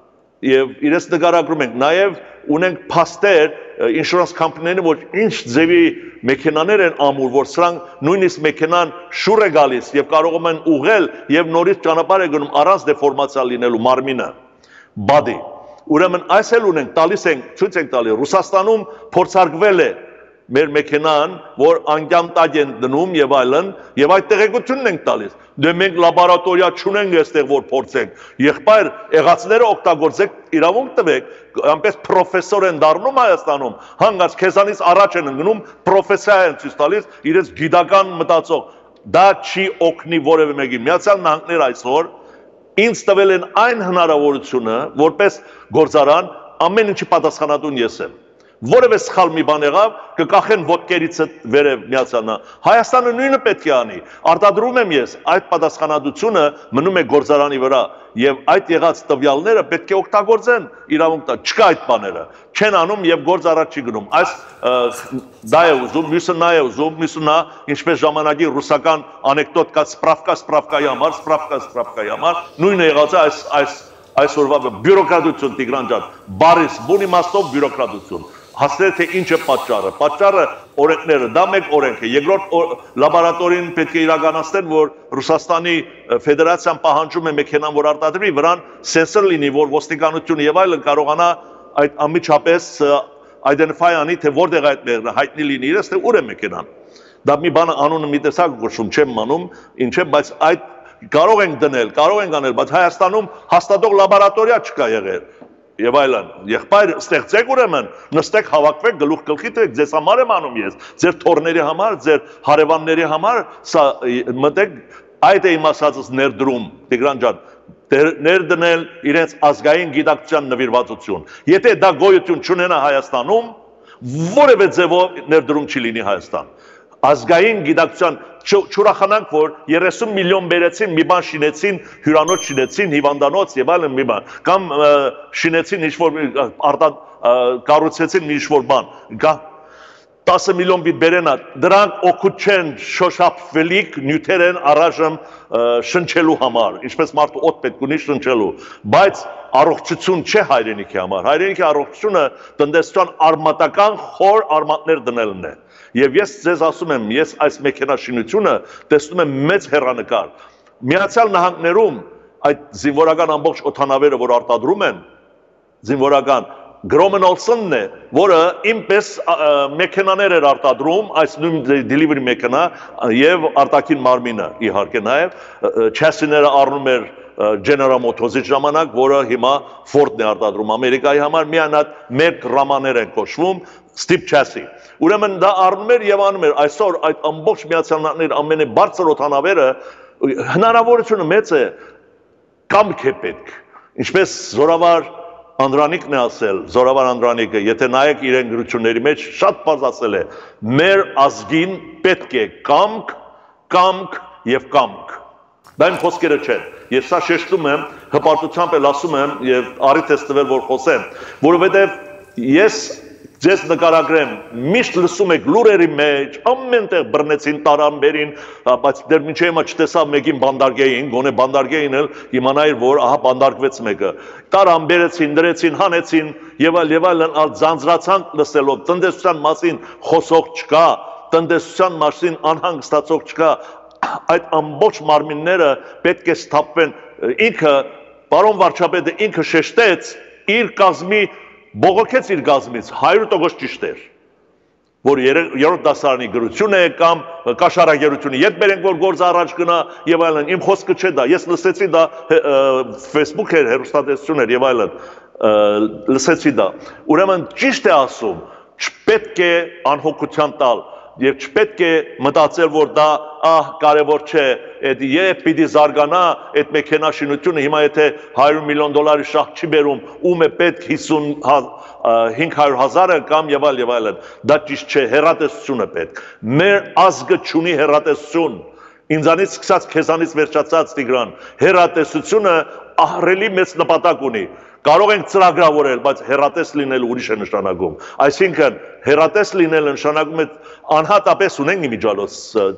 եւ իրենց նկարագրում ենք, նաեւ ունենք փաստեր insurance company-ները, որ ինչ ձևի մեքենաներ են ամուր, որ սրանք նույնիսկ մեքենան շուռ է գալիս եւ կարող են ուղղել եւ նորից ճանապարհ է գնում առանց դեֆորմացիա լինելու մարմինը, body։ Ուրեմն այս էլ ունենք, տալիս ենք, ցույց ենք տալի, Ռուսաստանում փորձարկվել է մեր մեքենան, որ անկյան տակ են դնում եւ այլն, եւ այդ տեղեկությունն ենք տալիս։ Դե մենք լաբորատորիա չունենք այստեղ, որ փորձենք։ Եղբայր, եղածները օգտագործեք, իրավունք տվեք, այնպես պրոֆեսոր են դառնում Հայաստանում, հանգած քեզանից առաջ են ընկնում, պրոֆեսիա են ցույց տալիս, իրենց գիտական մտածող։ Դա չի օգնի որևէ մեկի։ Միացյալ Նահանգներ այսօր ինձ տվել են այն հնարավորությունը, որպես գործարան ամեն ինչի պատասխանատուն ես եմ։ Որևէ սխալ մի բան եղավ, կկախեն ոտքերից վերև Միացյալ Նահանգները։ Հայաստանը նույնը պետք է անի։ Արտադրում եմ ես, այդ պատասխանատվությունը մնում է գործարանի վրա եւ այդ եղած տվյալները պետք է օգտագործեն իրավունք տա։ Չկա այդ բաները։ Չեն անում եւ գործ առաջ չի գնում։ Այս դա է ուզում, մյուսը նա է ուզում, մյուսը նա, ինչպես ժամանակի ռուսական անեկդոտ կա, սպրավկա սպրավկայի համար, սպրավկա սպրավկայի համար, նույնը եղած է այս այս այսօրվա բյուրոկրատություն Տիգրան ջան, բարիս բունի մաստով բյուրոկրատություն։ Հասնել թե ինչ է պատճառը։ Պատճառը օրենքները, դա մեկ օրենք է։ Երկրորդ լաբորատորին պետք է իրականացնեն, որ Ռուսաստանի Ֆեդերացիան պահանջում է մեքենան, որ արտադրվի, վրան սենսոր լինի, որ ոստիկանությունը եւ այլն կարողանա այդ անմիջապես identify անի, թե որտեղ այդ մեղրը հայտնի լինի իրենց, թե ուր է մեքենան։ Դա մի բանը անունը մի տեսակ գոչում չեմ անում, ինչ է, բայց այդ կարող ենք դնել, կարող ենք անել, բայց Հայաստանում հաստատող լաբորատորիա չկա եղել։ Եվ այլն, եղբայր ստեղծեք ուրեմն, նստեք, հավաքվեք, գլուխ գլխի տվեք, ձեզ համար եմ անում ես, ձեր թորների համար, ձեր հարևանների համար, սա մտեք, այդ է իմ ասածս ներդրում, Տիգրան ջան, ներդնել իրենց ազգային գիտակցության նվիրվածություն։ Եթե դա գոյություն չունենա Հայաստանում, որևէ ձևով ներդրում չի լինի Հայաստան։ Ազգային գիտակցության չուրախանանք, որ երեսուն միլիոն բերեցին, մի բան շինեցին, հյուրանոց շինեցին, հիվանդանոց եւ այլն մի բան, կամ շինեցին ինչ-որ կառուցեցին մի ինչ-որ բան, տասը միլիոն պիտի բերենա, դրանք օգուտ չեն շոշափվելիք նյութերեն առայժմ շնչելու համար, ինչպես մարդու օդ պետք ունի շնչելու, բայց առողջություն չէ հայրենիքի համար, հայրենիքի առողջությունը տնտեսության արմատական խոր արմատներ դնելն է, եւ ես ձեզ ասում եմ, ես այս մեքենաշինությունը տեսնում եմ մեծ հեռանկար, Միացյալ Նահանգներում այդ զինվորական ամբողջ օդանավերը, որ արտադրում են, զինվորական Գրոմեն Օլսոնն է, որը ինպես մեքենաներ էր արտադրում, այս նույն delivery մեքենա եւ արտաքին մարմինը իհարկե նաեւ չասիները առնում էր General Motors-ի ժամանակ, որը հիմա Ford-ն է արտադրում Ամերիկայի համար, միանալ մեկ ռամաներ են կոչվում, Steve Chassis։ Ուրեմն դա առնում էր եւ անում էր, այսօր այդ ամբողջ Միացյալ Նահանգների ամենաբարձր օդանավերը հնարավորությունը մեծ է, կամք է պետք, ինչպես զորավար Անդրանիկն է ասել, Զորավար Անդրանիկը, եթե նայեք իրեն գրությունների մեջ, շատ պարզ ասել է, մեր ազգին պետք է կամք, կամք եւ կամք։ Դա իմ խոսքերը չեն։ Ես սա շեշտում եմ, հպարտությամբ էլ ասում եմ եւ առիթ ես տվել, որ խոսեմ, որովհետեւ ես ձեզ նկարագրեմ, միշտ լսում եք լուրերի մեջ, ամենտեղ բռնեցին տարամբերին, բայց դեռ մինչև հիմա չտեսավ մեկին բանդարգեին, գոնե բանդարգեին էլ իմանայր, որ ահա բանդարգվեց մեկը։ Տարամբերեցին, դրեցին, հանեցին եւ այլ եւ այլն, ալ ձանձրացանք լսելով, տնտեսության մասին խոսող չկա, տնտեսության մասին անհանգստացող չկա, այդ ամբողջ մարմինները պետք է սթափվեն, ինքը, պարոն վարչապետը ինքը շեշտեց իր կազմի Բողոքեց իր գազմից հարյուր տոկոս ճիշտ էր, որ երրորդ դասարանի գրություն է կամ կաշառագերությունը, ետ բերենք, որ գործը առաջ գնա եւ այլն, իմ խոսքը չէ դա, ես լսեցի դա Facebook էր, հեռուստատեսություն էր եւ այլն, լսեցի դա, ուրեմն ճիշտ է ասում, չպետք է անհոգության տալ եւ չպետք է մտածել, որ դա ահ կարևոր չէ, այդ երբ պիտի զարգանա այդ մեքենաշինությունը, հիմա եթե հարյուր միլիոն դոլարի շահ չի բերում, ում է պետք հինգ հարյուր հազարը կամ եւ այլ եւ այլն, դա ճիշտ չէ, հեռատեսություն է պետք։ Մեր ազգը չունի հեռատեսություն։ Ինձանից սկսած քեզանից վերջացած Տիգրան, հեռատեսությունը ահռելի մեծ նպատակ ունի։ Կարող ենք ծրագրավորել, բայց հեռատես լինել ուրիշ է նշանակում։ Այսինքն հեռատես լինելը նշանակում է անհատապես ունենք իմիջիալոց,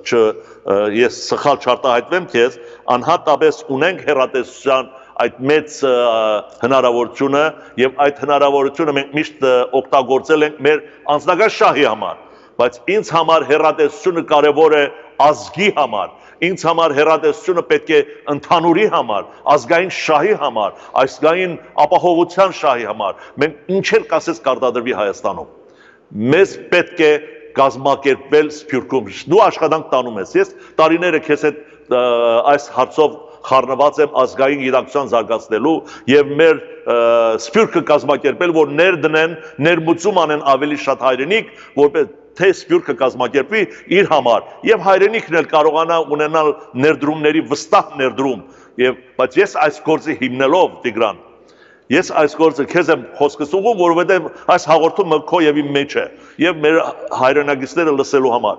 ես սխալ չարտահայտվեմ քեզ, անհատապես ունենք հեռատեսության այդ մեծ հնարավորությունը եւ այդ հնարավորությունը մենք միշտ օգտագործել ենք մեր անձնական շահի համար, բայց ինձ համար հեռատեսությունը կարևոր է ազգի համար, ինձ համար հեռատեսությունը պետք է ընդհանուրի համար, ազգային շահի համար, ազգային ապահովության շահի համար, մենք ինչեր կասես կարտադրվի Հայաստանում, մեզ պետք է կազմակերպել Սփյուռքում, դու աշխատանք տանում ես, ես տարիները քեզ հետ այս հարցով խառնված եմ ազգային գիտակցության զարգացնելու եւ մեր Սփյուռքը կազմակերպել, որ ներդնեն, ներմուծում անեն ավելի շատ հայրենիք, որպես թե Սփյուռքը կազմակերպվի իր համար եւ հայրենիքն էլ կարողանա ունենալ ներդրումների վստահ ներդրում եւ բայց ես այս գործը հիմնելով Տիգրան ես այս գործը քեզ եմ խոսքս ուղում որովհետեւ այս հաղորդումը քո եւ իմ մեջ է եւ մեր հայրենագիստները լսելու համար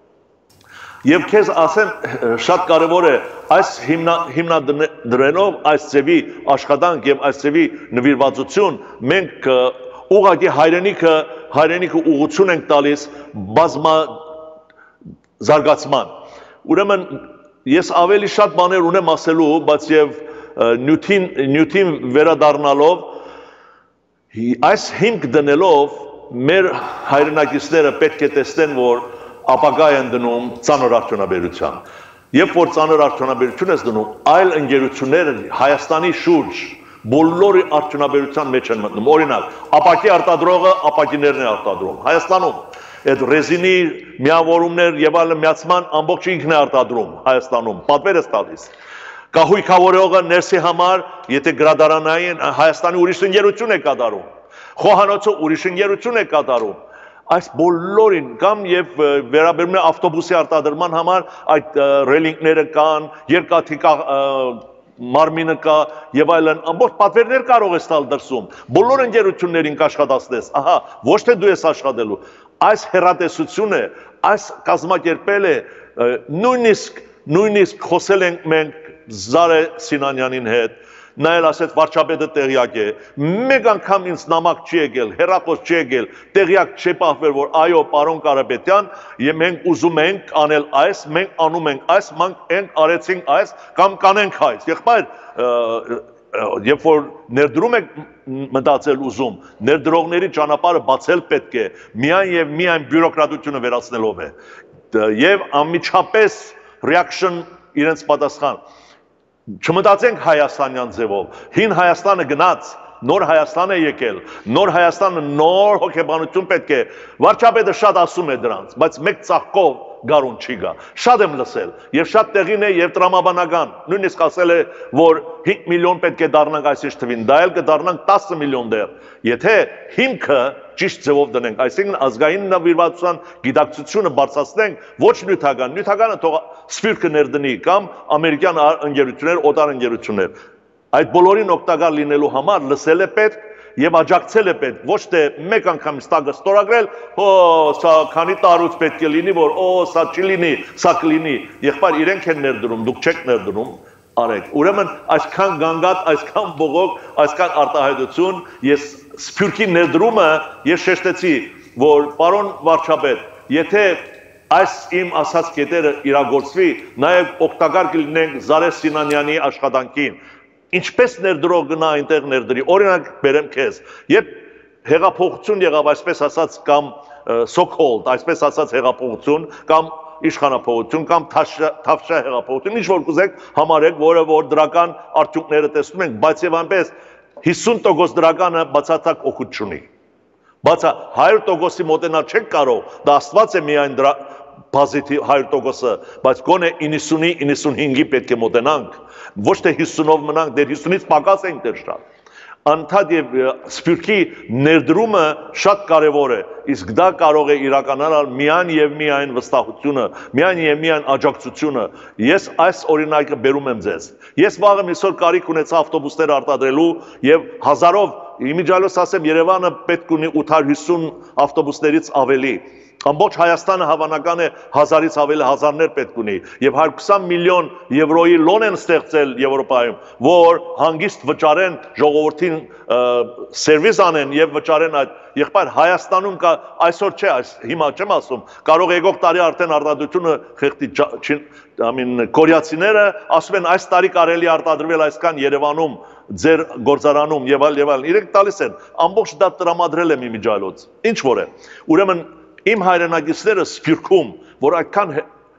եւ քեզ ասեմ շատ կարեւոր է այս հիմնադրելով այս ձևի աշխատանք եւ այս ձևի նվիրվածություն մենք ուղղակի հայրենիքը հայրենիքը ուղղություն ենք տալիս բազմա զարգացման ուրեմն ես ավելի շատ բաներ ունեմ ասելու բայց եւ նյութին նյութին վերադառնալով այս հիմք դնելով մեր հայրենակիցները պետք է տեսնեն որ ապագա են դնում ծանր արդյունաբերության երբ որ ծանր արդյունաբերություն ես դնում այլ ընկերությունները Հայաստանի շուրջ բոլորի արդյունաբերության մեջ են մտնում օրինակ ապակի արտադրողը ապակիներն է արտադրում Հայաստանում այդ ռեզինի միավորումներ եւ այլն միացման ամբողջ ինքն է արտադրում Հայաստանում պատվեր է տալիս կահույքավորողը ներսի համար եթե գրադարանային Հայաստանի ուրիշ ընկերություն է կատարում խոհանոցը ուրիշ ընկերություն է կատարում այս բոլորին կամ եւ վերաբերում է ավտոբուսի արտադրման համար այդ ռելինգները կան երկաթի մարմինը կա եւ այլն ամբողջ պատվերներ կարող ես տալ դրսում բոլոր ընկերություններին կաշխատացնես ահա ոչ թե դու ես աշխատելու այս հեռատեսությունը այս կազմակերպել է նույնիսկ նույնիսկ խոսել ենք մենք Զարե Սինանյանին հետ նա էլ ասեց վարչապետը տեղյակ է, մեկ անգամ ինձ նամակ չի եկել, հեռախոս չի եկել, տեղյակ չի պահվել, որ այո, պարոն Կարապետյան, եւ մենք ուզում ենք անել այս, մենք անում ենք այս, մենք արեցինք այս կամ կանենք այս։ Եղբայր, երբ որ ներդրում եք մտածել ուզում, ներդրողների ճանապարհը բացել պետք է, միայն եւ միայն բյուրոկրատությունը վերացնելով է։ Եվ անմիջապես reaction իրենց պատասխան։ Չմտածենք հայաստանյան ձևով, հին Հայաստանը գնաց, նոր Հայաստան է եկել, նոր Հայաստանը նոր հոգեբանություն պետք է։ Վարչապետը շատ ասում է դրանց, բայց մեկ ծաղկով գարուն չի գա։ Շատ եմ լսել, եւ շատ տեղին է եւ տրամաբանական։ Նույնիսկ ասել է, որ հինգ միլիոն պետք է դառնանք այսինչ թվին, դա էլ կդառնանք տասը միլիոն դեռ։ Եթե հիմքը ճիշտ ձևով դնենք, այսինքն ազգային նվիրվածության գիտակցությունը բարձրացնենք, ոչ նյութական, նյութականը թող սփյուռքը ներդնի կամ ամերիկյան ընկերություններ, օտար ընկերություններ։ Այդ բոլորին օգտակար լինելու համար լսել է պետք եւ աջակցել է պետք, ոչ թե մեկ անգամ ստագը ստորագրել, օ, սա քանի տարուց պետք է լինի, որ օ, սա չի լինի, սա կլինի։ Եղբայր, իրենք են ներդրում, դուք չեք ներդրում, արեք։ Ուրեմն այսքան գանգատ, այսքան բողոք, այսքան արտահայտություն, ես սփյուռքի ներդրումը ես շեշտեցի, որ պարոն վարչապետ, եթե այս իմ ասած կետերը իրագործվի, նաեւ օգտակար կլինենք Զարե Սինանյանի աշխատանքին։ Ինչպես ներդրող գնա այնտեղ ներդրի, օրինակ բերեմ քեզ, երբ հեղափոխություն եղավ, այսպես ասած, կամ so-called, այսպես ասած հեղափոխություն, կամ իշխանապողություն, կամ թավշյա հեղափոխություն, ինչ որ կուզեք համարեք, որը որ դրական արդյունքները տեսնում ենք, բայց եւ այնպես հիսուն տոկոս դրականը բացարձակ օգուտ չունի։ Բացա հարյուր տոկոսի մոտենալ չեք կարող, դա Աստված է միայն դրա բազիտի հարյուր տոկոսը, բայց գոնե իննսունի իննսունհինգի պետք է մոտենանք, ոչ թե հիսունով մնանք, դեր հիսունից պակաս ենք դեր շատ։ Անդադ եւ սփյուռքի ներդրումը շատ կարեւոր է, իսկ դա կարող է իրականանալ միայն եւ միայն վստահությունը, միայն եւ միայն աջակցությունը։ Ես այս օրինակը բերում եմ ձեզ։ Ես վաղը այսօր կարիք ունեցա ավտոբուսներ արտադրելու եւ հազարով, իմիջիալոս ասեմ, Երևանը պետք ունի ութ հարյուր հիսուն ավտոբուսներից ավելի։ Ամբողջ Հայաստանը հավանական է հազարից ավելի հազարներ պետք ունի եւ հարյուր քսան միլիոն եվրոյի լոն են ստեղծել Եվրոպայում, որ հանգիստ վճարեն ժողովրդին սերվիս անեն եւ վճարեն այդ։ Եղբայր, Հայաստանում կա այսօր չէ, այս հիմա չեմ ասում, կարող է եկող տարի արդեն արտադրությունը խեղդի ամին կորեացիները ասում են այս տարի կարելի արտադրվել այսքան Երևանում ձեր գործարանում եւ այլ եւ այլ։ Իրենք տալիս են, ամբողջ դա տրամադրել եմ իմիջիալոց։ Ինչ որ է։ Ուրեմն իմ հայրենակիցները Սփյուռքում, որ այդքան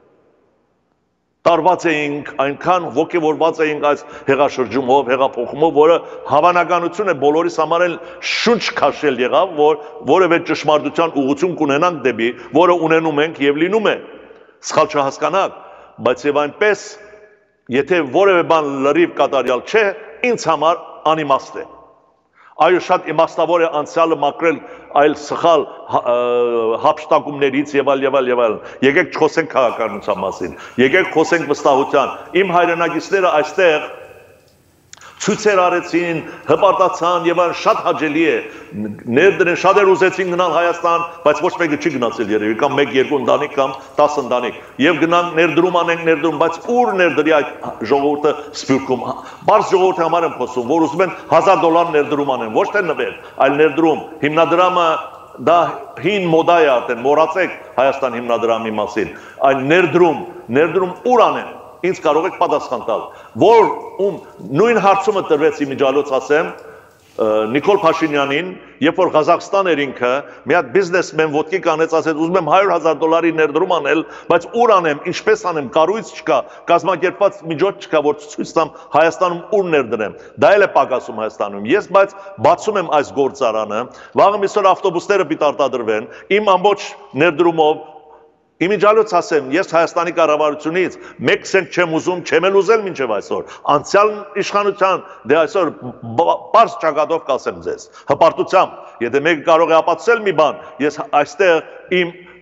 տարված էինք, այնքան ոգևորված էինք այս հեղաշրջումով, հեղափոխումով, որը հավանականություն է բոլորիս համար էլ շունչ քաշել եղավ, որ որևէ ճշմարտության ուղղություն կունենանք դեպի, որը ունենում ենք եւ լինում է։ Սխալ չհասկանաք, բայց եւ այնպես, եթե որևէ բան լրիվ կատարյալ չէ, ինձ համար անիմաստ է։ Այո, շատ իմաստավոր է անցյալը մաքրել այլ սխալ հափշտակումներից եւ այլ եւ այլ եւ այլ։ Եկեք չխոսենք քաղաքականության մասին, եկեք խոսենք վստահության։ Իմ հայրենակիցները այստեղ ցույցեր արեցին, հպարտացան եւ այլ, շատ հաճելի է։ Ներդրեն, շատեր ուզեցին գնալ Հայաստան, բայց ոչ մեկը չի գնացել երևի, կամ մեկ երկու ընտանիք կամ տասը ընտանիք։ Եվ գնանք ներդրում անենք, ներդրում, բայց ուր ներդրի այդ ժողովուրդը Սփյուռքում։ Բարձ ժողովրդի համար եմ խոսում, որ ուզում են հազար դոլար ներդրում անեն, ոչ թե նվեր, այլ ներդրում։ Հիմնադրամը դա հին մոդա է արդեն, մոռացեք Հայաստան հիմնադրամի մասին։ Այն ներդրում, ներդրում ուր անեն։ Ինձ կարող եք պատասխան տալ, որ ում նույն հարցումը տրվեց իմիջիալոց ասեմ Նիկոլ Փաշինյանին, երբ որ Ղազախստան էր ինքը, մի հատ բիզնեսմեն ոտքի կանեց, ասեց ուզում եմ հարյուր հազար դոլարի ներդրում անել, բայց ուր անեմ, ինչպես անեմ, կառույց չկա, կազմակերպված միջոց չկա, որ ցույց տամ Հայաստանում ուր ներդրեմ։ Դա էլ է պակասում Հայաստանում։ Ես բայց բացում եմ այս գործարանը, վաղը այսօր ավտոբուսները պիտի արտադրվեն, իմ ամբողջ ներդրումով Իմիջիալոց ասեմ, ես Հայաստանի կառավարությունից մեկ սենտ չեմ ուզում, չեմ էլ ուզել մինչև այսօր։ Անցյալ իշխանության դե այսօր բարձ ճակատով կասեմ ձեզ, հպարտությամբ, եթե մեկը կարող է ապացուցել մի բան, ես այստեղ իմ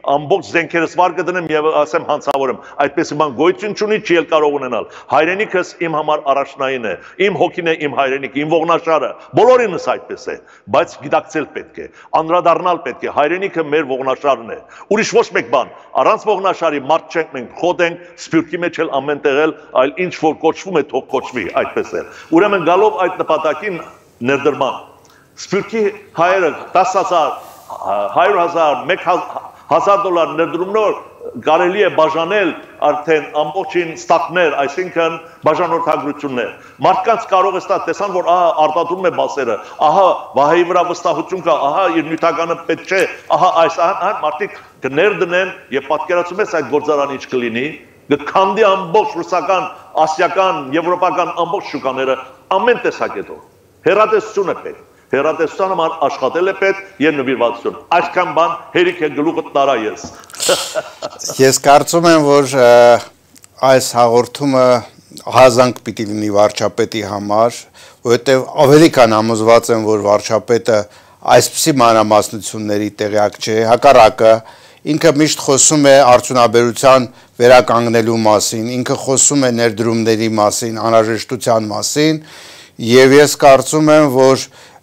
ամբողջ զենքերս վար կդնեմ եւ ասեմ հանցավորեմ։ Այդպես բան գոյություն չունի, չի էլ կարող ունենալ։ Հայրենիքս իմ համար առաջնային է, իմ հոգին է իմ հայրենիքը, իմ ողնաշարը, բոլորինս այդպես է, բայց գիտակցել պետք է, անդրադառնալ պետք է, հայրենիքը մեր ողնաշարն է։ Ուրիշ ոչ մեկ բան, առանց ողնաշարի մարդ չենք մենք, խոտ ենք, սփյուռքի մեջ էլ ամեն տեղ էլ, այլ ինչ որ կոչվում է, թող կոչվի, այդպես է։ Ուրեմն գալով այդ նպատակին ներդրման, սփյուռքի հայերը տասը հազար, հարյուր հազար, մեկ հազար դոլար ներդրումներ կարելի է բաժանել արդեն ամբողջին ստակներ, այսինքն բաժանորդագրություններ։ Մարդկանց կարող է ստա տեսան, որ ահա արտադրում է մասերը, ահա վահայի վրա վստահություն կա, ահա իր նյութականը պետք չէ, ահա այս այն մարդիկ կներդնեն եւ պատկերացում ես այդ գործարանը ինչ կլինի, կքանդի ամբողջ ռուսական, ասիական, եվրոպական ամբողջ շուկաները ամեն տեսակետով։ Հեռատեսություն է պետք։ Հեռատեսության համար աշխատել է պետք եւ նվիրվածություն։ Այսքան բան հերիք է գլուխը տարա ես։ Ես կարծում եմ, որ այս հաղորդումը հազանգ պիտի լինի վարչապետի համար, որովհետեւ ավելի քան համոզված եմ, որ վարչապետը այսպիսի մանրամասնությունների տեղյակ չէ, հակառակը ինքը միշտ խոսում է արդյունաբերության վերականգնելու մասին, ինքը խոսում է ներդրումների մասին, անհրաժեշտության մասին, եւ ես կարծում եմ, որ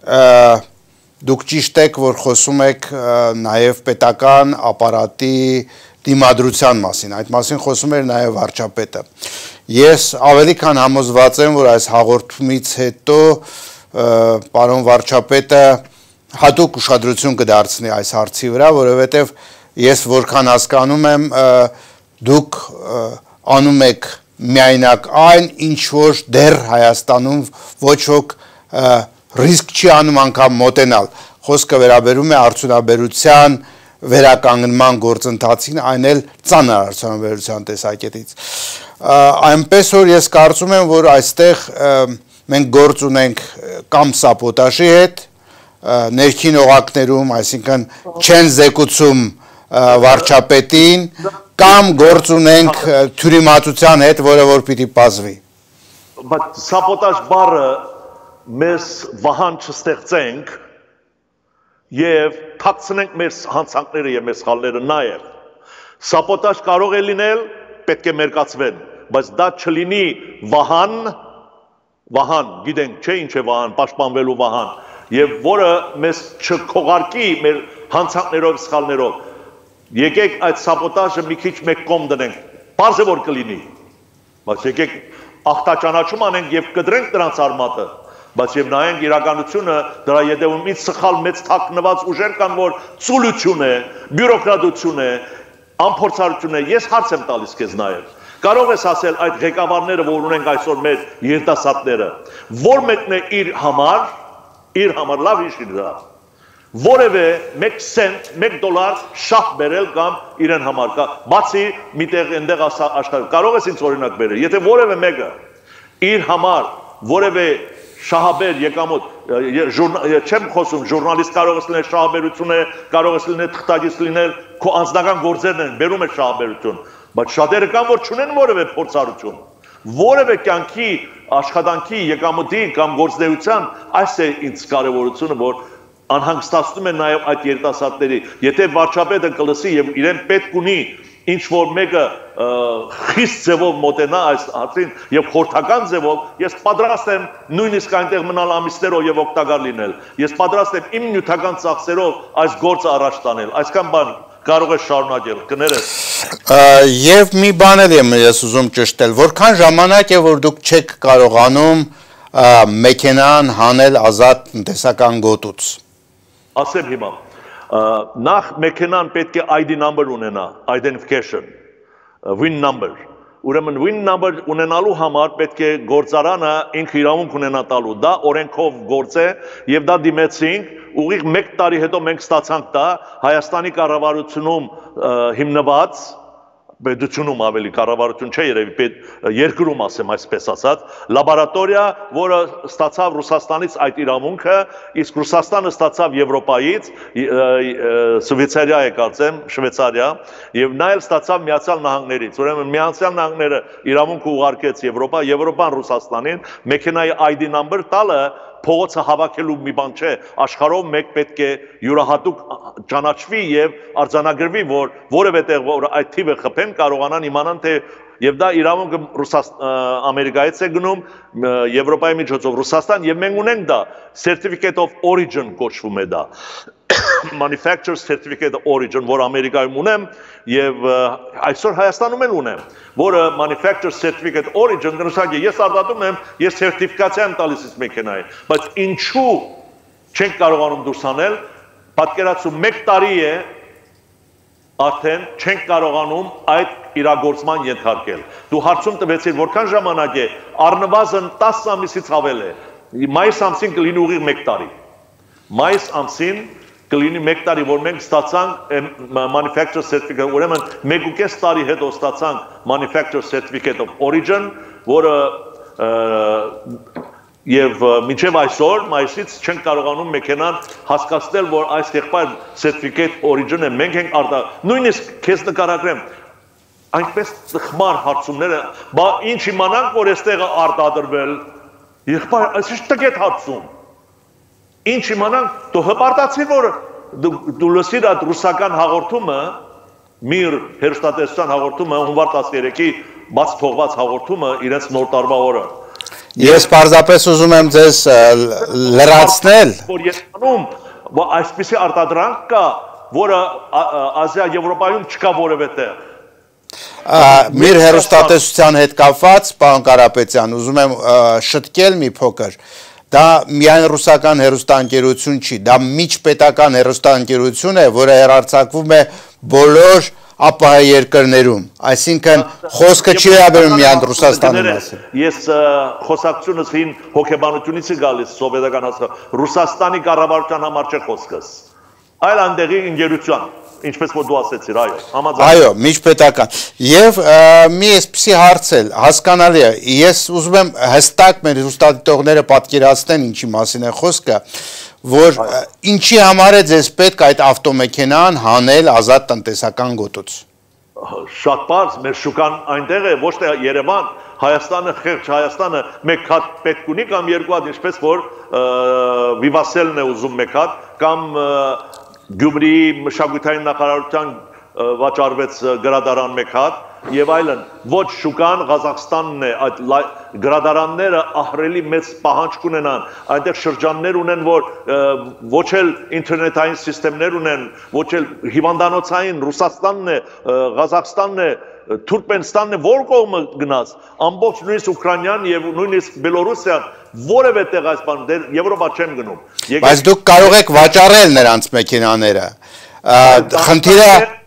դուք ճիշտ եք, որ խոսում եք նաև պետական ապարատի դիմադրության մասին, այդ մասին խոսում էր նաև վարչապետը։ Ես ավելի քան համոզված եմ, որ այս հաղորդումից հետո պարոն վարչապետը հատուկ ուշադրություն կդարձնի այս հարցի վրա, որովհետև ես որքան հասկանում եմ, դուք անում եք միայնակ այն, ինչ որ դեռ Հայաստանում ոչ ոք ռիսկ չի անում անգամ մոտենալ, խոսքը վերաբերում է արդյունաբերության վերականգնման գործընթացին, այն էլ ծանր արդյունաբերության տեսակետից։ Այնպես որ ես կարծում եմ, որ այստեղ մենք գործ ունենք կամ սապոտաժի հետ, ներքին օղակներում, այսինքն չեն զեկուցում վարչապետին, կամ գործ ունենք թյուրիմացության հետ, որը որ պիտի պազվի։ Բայց սապոտաժ բառը մեզ վահան չստեղծենք եւ թաքցնենք մեր հանցանքները եւ մեր սխալները նաեւ սապոտաժ կարող է լինել, պետք է մերկացվեն, բայց դա չլինի վահան, վահան, գիտենք, չէ ինչ է վահան, պաշտպանվելու վահան, եւ որը մեզ չքողարկի մեր հանցանքներով, սխալներով։ Եկեք այդ սապոտաժը մի քիչ մեկ կողմ դնենք, բարձ է որ կլինի, բայց եկեք ախտաճանաչում անենք եւ կդրենք դրանց արմատը, բայց եւ նայենք իրականությունը, դրա ետևումից սխալ մեծ թաքնված ուժեր կան, որ ծուլություն է, բյուրոկրատություն է, անփորձառություն է, ես հարց եմ տալիս քեզ նաեւ։ Կարող ես ասել այդ ղեկավարները, որ ունենք այսօր մեր երիտասարդները, որ մեկն է իր համար, իր համար լավ հիշի դրա, որևէ մեկ սենտ, մեկ դոլար շահ բերել կամ իրեն համար կա, բացի միտեղ այնտեղ աշխարհում, կարող ես ինձ օրինակ բերել, եթե որևէ մեկը իր համար որևէ շահաբեր եկամուտ, չեմ խոսում, ժուրնալիստ կարող ես լինել շահաբերություն է, կարող ես լինել թղթակից լինել, քո անձնական գործերն են, բերում է շահաբերություն, բայց շատերը կան, որ չունեն որևէ փորձառություն, որևէ կյանքի, աշխատանքի, եկամուտի կամ գործնեության, այս է ինձ կարևորությունը, որ անհանգստացնում է նաև այդ երիտասարդների, եթե վարչապետը կլսի եւ իրեն պետք ունի ինչ որ մեկը խիստ ձևով մոտենա այս հարցին եւ խորհրդական ձևով, ես պատրաստ եմ նույնիսկ այնտեղ մնալ ամիսներով եւ օգտակար լինել։ Ես պատրաստ եմ իմ նյութական ծախսերով այս գործը առաջ տանել։ Այսքան բան կարող է շարունակել, կներես։ Եվ մի բան էլ եմ ես ուզում ճշտել, որքան ժամանակ է որ դուք չեք կարողանում մեքենան հանել ազատ տնտեսական գոտուց։ Ասեմ հիմա, նախ մեքենան պետք է I D number ունենա, identification, win number, ուրեմն win number ունենալու համար պետք է գործարանը ինքը իրավունք ունենա տալու, դա օրենքով գործ է եւ դա դիմեցինք, ուղիղ մեկ տարի հետո մենք ստացանք դա Հայաստանի կառավարությունում հիմնված պետությունում ավելի կառավարություն չէ երևի երկրում ասեմ այսպես ասած լաբորատորիա, որը ստացավ Ռուսաստանից այդ իրավունքը, իսկ Ռուսաստանը ստացավ Եվրոպայից, Շվեյցարիա է կարծեմ, Շվեյցարիա, եւ նա էլ ստացավ Միացյալ Նահանգներից։ Ուրեմն Միացյալ Նահանգները իրավունք ուղարկեց Եվրոպա, Եվրոպան Ռուսաստանին, մեքենայի I D number տալը փողոցը հավաքելու մի բան չէ, աշխարհով մեկ պետք է յուրահատուկ ճանաչվի եւ արձանագրվի, որ որևէ տեղ որ այդ թիվը խփեն, կարողանան իմանան թե եւ դա իրավունքը Ռուսաստան Ամերիկայից է գնում, Եվրոպայի միջոցով Ռուսաստան եւ մենք ունենք դա Certificate of Origin կոչվում է դա Manufacturer Certificate of Origin, որ Ամերիկայում ունեմ եւ այսօր Հայաստանում էլ ունեմ, որը Manufacturer Certificate Origin գնացած է, ես արտադրում եմ, ես սերտիֆիկացիա եմ տալիս այս մեքենայի, բայց ինչու չենք կարողանում դուրս անել, պատկերացու մեկ տարի է արդեն չենք կարողանում այդ իրագործման ենթարկել։ Դու հարցում տվեցիր որքան ժամանակ է, առնվազն տասը ամիսից ավել է։ Մայիս ամսին կլինի ուղիղ մեկ տարի։ Մայիս ամսին կլինի մեկ տարի, որ մենք ստացանք Manufacturer Certificate, ուրեմն մեկ ու կես տարի հետո ստացանք Manufacturer Certificate of Origin, որը եւ մինչեւ այսօր մայիսից չենք կարողանում մեքենան հասկացնել, որ այս եղբայր Certificate Origin-ը մենք ենք արտա։ Նույնիսկ քեզ նկարագրեմ այնպես խմար հարցումները, բա ինչ իմանանք, որ այստեղը արտադրվել, եղբայր, այս ինչ տգետ հարցում։ Ինչ իմանանք, դու հպարտացիր, որ դու լսիր այդ ռուսական հաղորդումը, Միր հերոստատեսության հաղորդումը, հունվար տասներեքի բաց թողված հաղորդումը իրենց նոր տարվա օրը։ Ես պարզապես ուզում եմ ձեզ լրացնել, որ ես անում, որ այսպիսի արտադրանք կա, որը Ասիա Եվրոպայում չկա որևէ տեղ։ Միր հերոստատեսության հետ կապված, պարոն Կարապետյան, ուզում եմ շտկել մի փոքր, դա միայն ռուսական հերոստանգերություն չի, դա միջպետական հերոստանգերություն է, որը հեռարձակվում է բոլոր ապահայ երկրներում, այսինքն խոսքը չի վերաբերում միայն Ռուսաստանի մասին։ Ես խոսակցությունս հին հոգեբանությունից է գալիս սովետական հասը, Ռուսաստանի կառավարության համար չէ խոսքս, այլ այնտեղի ընկերության, ինչպես որ դու ասեցիր, այո, համաձայն։ Այո, միջպետական։ Եվ մի այսպիսի հարց էլ հասկանալի է, ես ուզում եմ հստակ մեր հեռուստադիտողները պատկերացնեն ինչի մասին է խոսքը, որ ինչի համար է ձեզ պետք այդ ավտոմեքենան հանել ազատ տնտեսական գոտուց։ Շատ բարձ, մեր շուկան այնտեղ է, ոչ թե Երևան, Հայաստանը, խեղճ Հայաստանը մեկ հատ պետք ունի կամ երկու հատ, ինչպես որ Վիվասելն է ուզում մեկ հատ, կամ Գյումրիի մշակութային նախարարության վաճառվեց գրադարան մեկ հատ եւ այլն, ոչ շուկան Ղազախստանն է, այդ գրադարանները ահռելի մեծ պահանջ կունենան, այնտեղ շրջաններ ունեն, որ ոչ էլ ինտերնետային սիստեմներ ունեն, ոչ էլ հիվանդանոցային, Ռուսաստանն է, Ղազախստանն է, Թուրքմենստանն է, որ կողմը գնաց, ամբողջ նույնիսկ Ուկրաինան եւ նույնիսկ Բելոռուսիան որևէ տեղ այս բանը Եվրոպա չեն գնում։ Բայց դուք կարող եք վաճառել նրանց մեքենաները։ Խնդիրը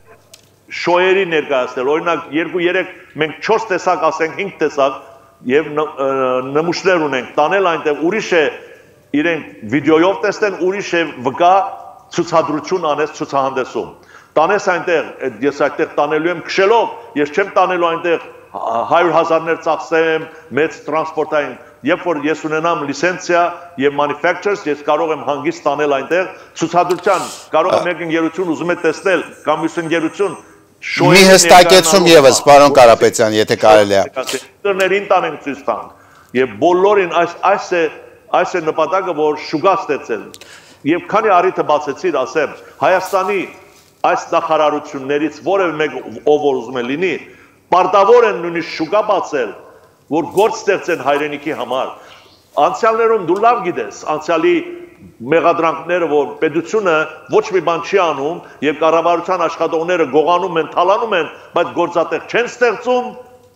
շոյերի ներկայացնել, օրինակ երկու երեք մենք չորս տեսակ, ասենք հինգ տեսակ եւ նմուշներ ունենք, տանել այնտեղ ուրիշ է իրենք վիդեոյով տեսնեն, ուրիշ է վկա ցուցադրություն անես ցուցահանդեսում։ Տանես այնտեղ, ես այդտեղ տանելու եմ քշելով, ես չեմ տանելու այնտեղ հարյուր հազարներ ծախսեմ մեծ տրանսպորտային, երբ որ ես ունենամ լիցենզիա եւ manufacturers, ես կարող եմ հանգիստ տանել այնտեղ ցուցադրության, կարող եմ մեկ ընկերություն ուզում է տեսնել կամ մյուս ընկերություն մի հստակեցում եւս, պարոն Կարապետյան, եթե կարելի է։ Տերներին տանենք ցույց տանք եւ բոլորին այս այս է այս է նպատակը, որ շուկա ստեղծել։ Եվ քանի առիթը բացեցիր, ասեմ, Հայաստանի այս նախարարություններից որևէ մեկ ով որ ուզում է լինի, պարտավոր են նույնիսկ շուկա բացել, որ գործ ստեղծեն հայրենիքի համար։ Անցյալներում դու լավ գիտես, անցյալի մեղադրանքները, որ պետությունը ոչ մի բան չի անում եւ կառավարության աշխատողները գողանում են, թալանում են, բայց գործատեղ չեն ստեղծում։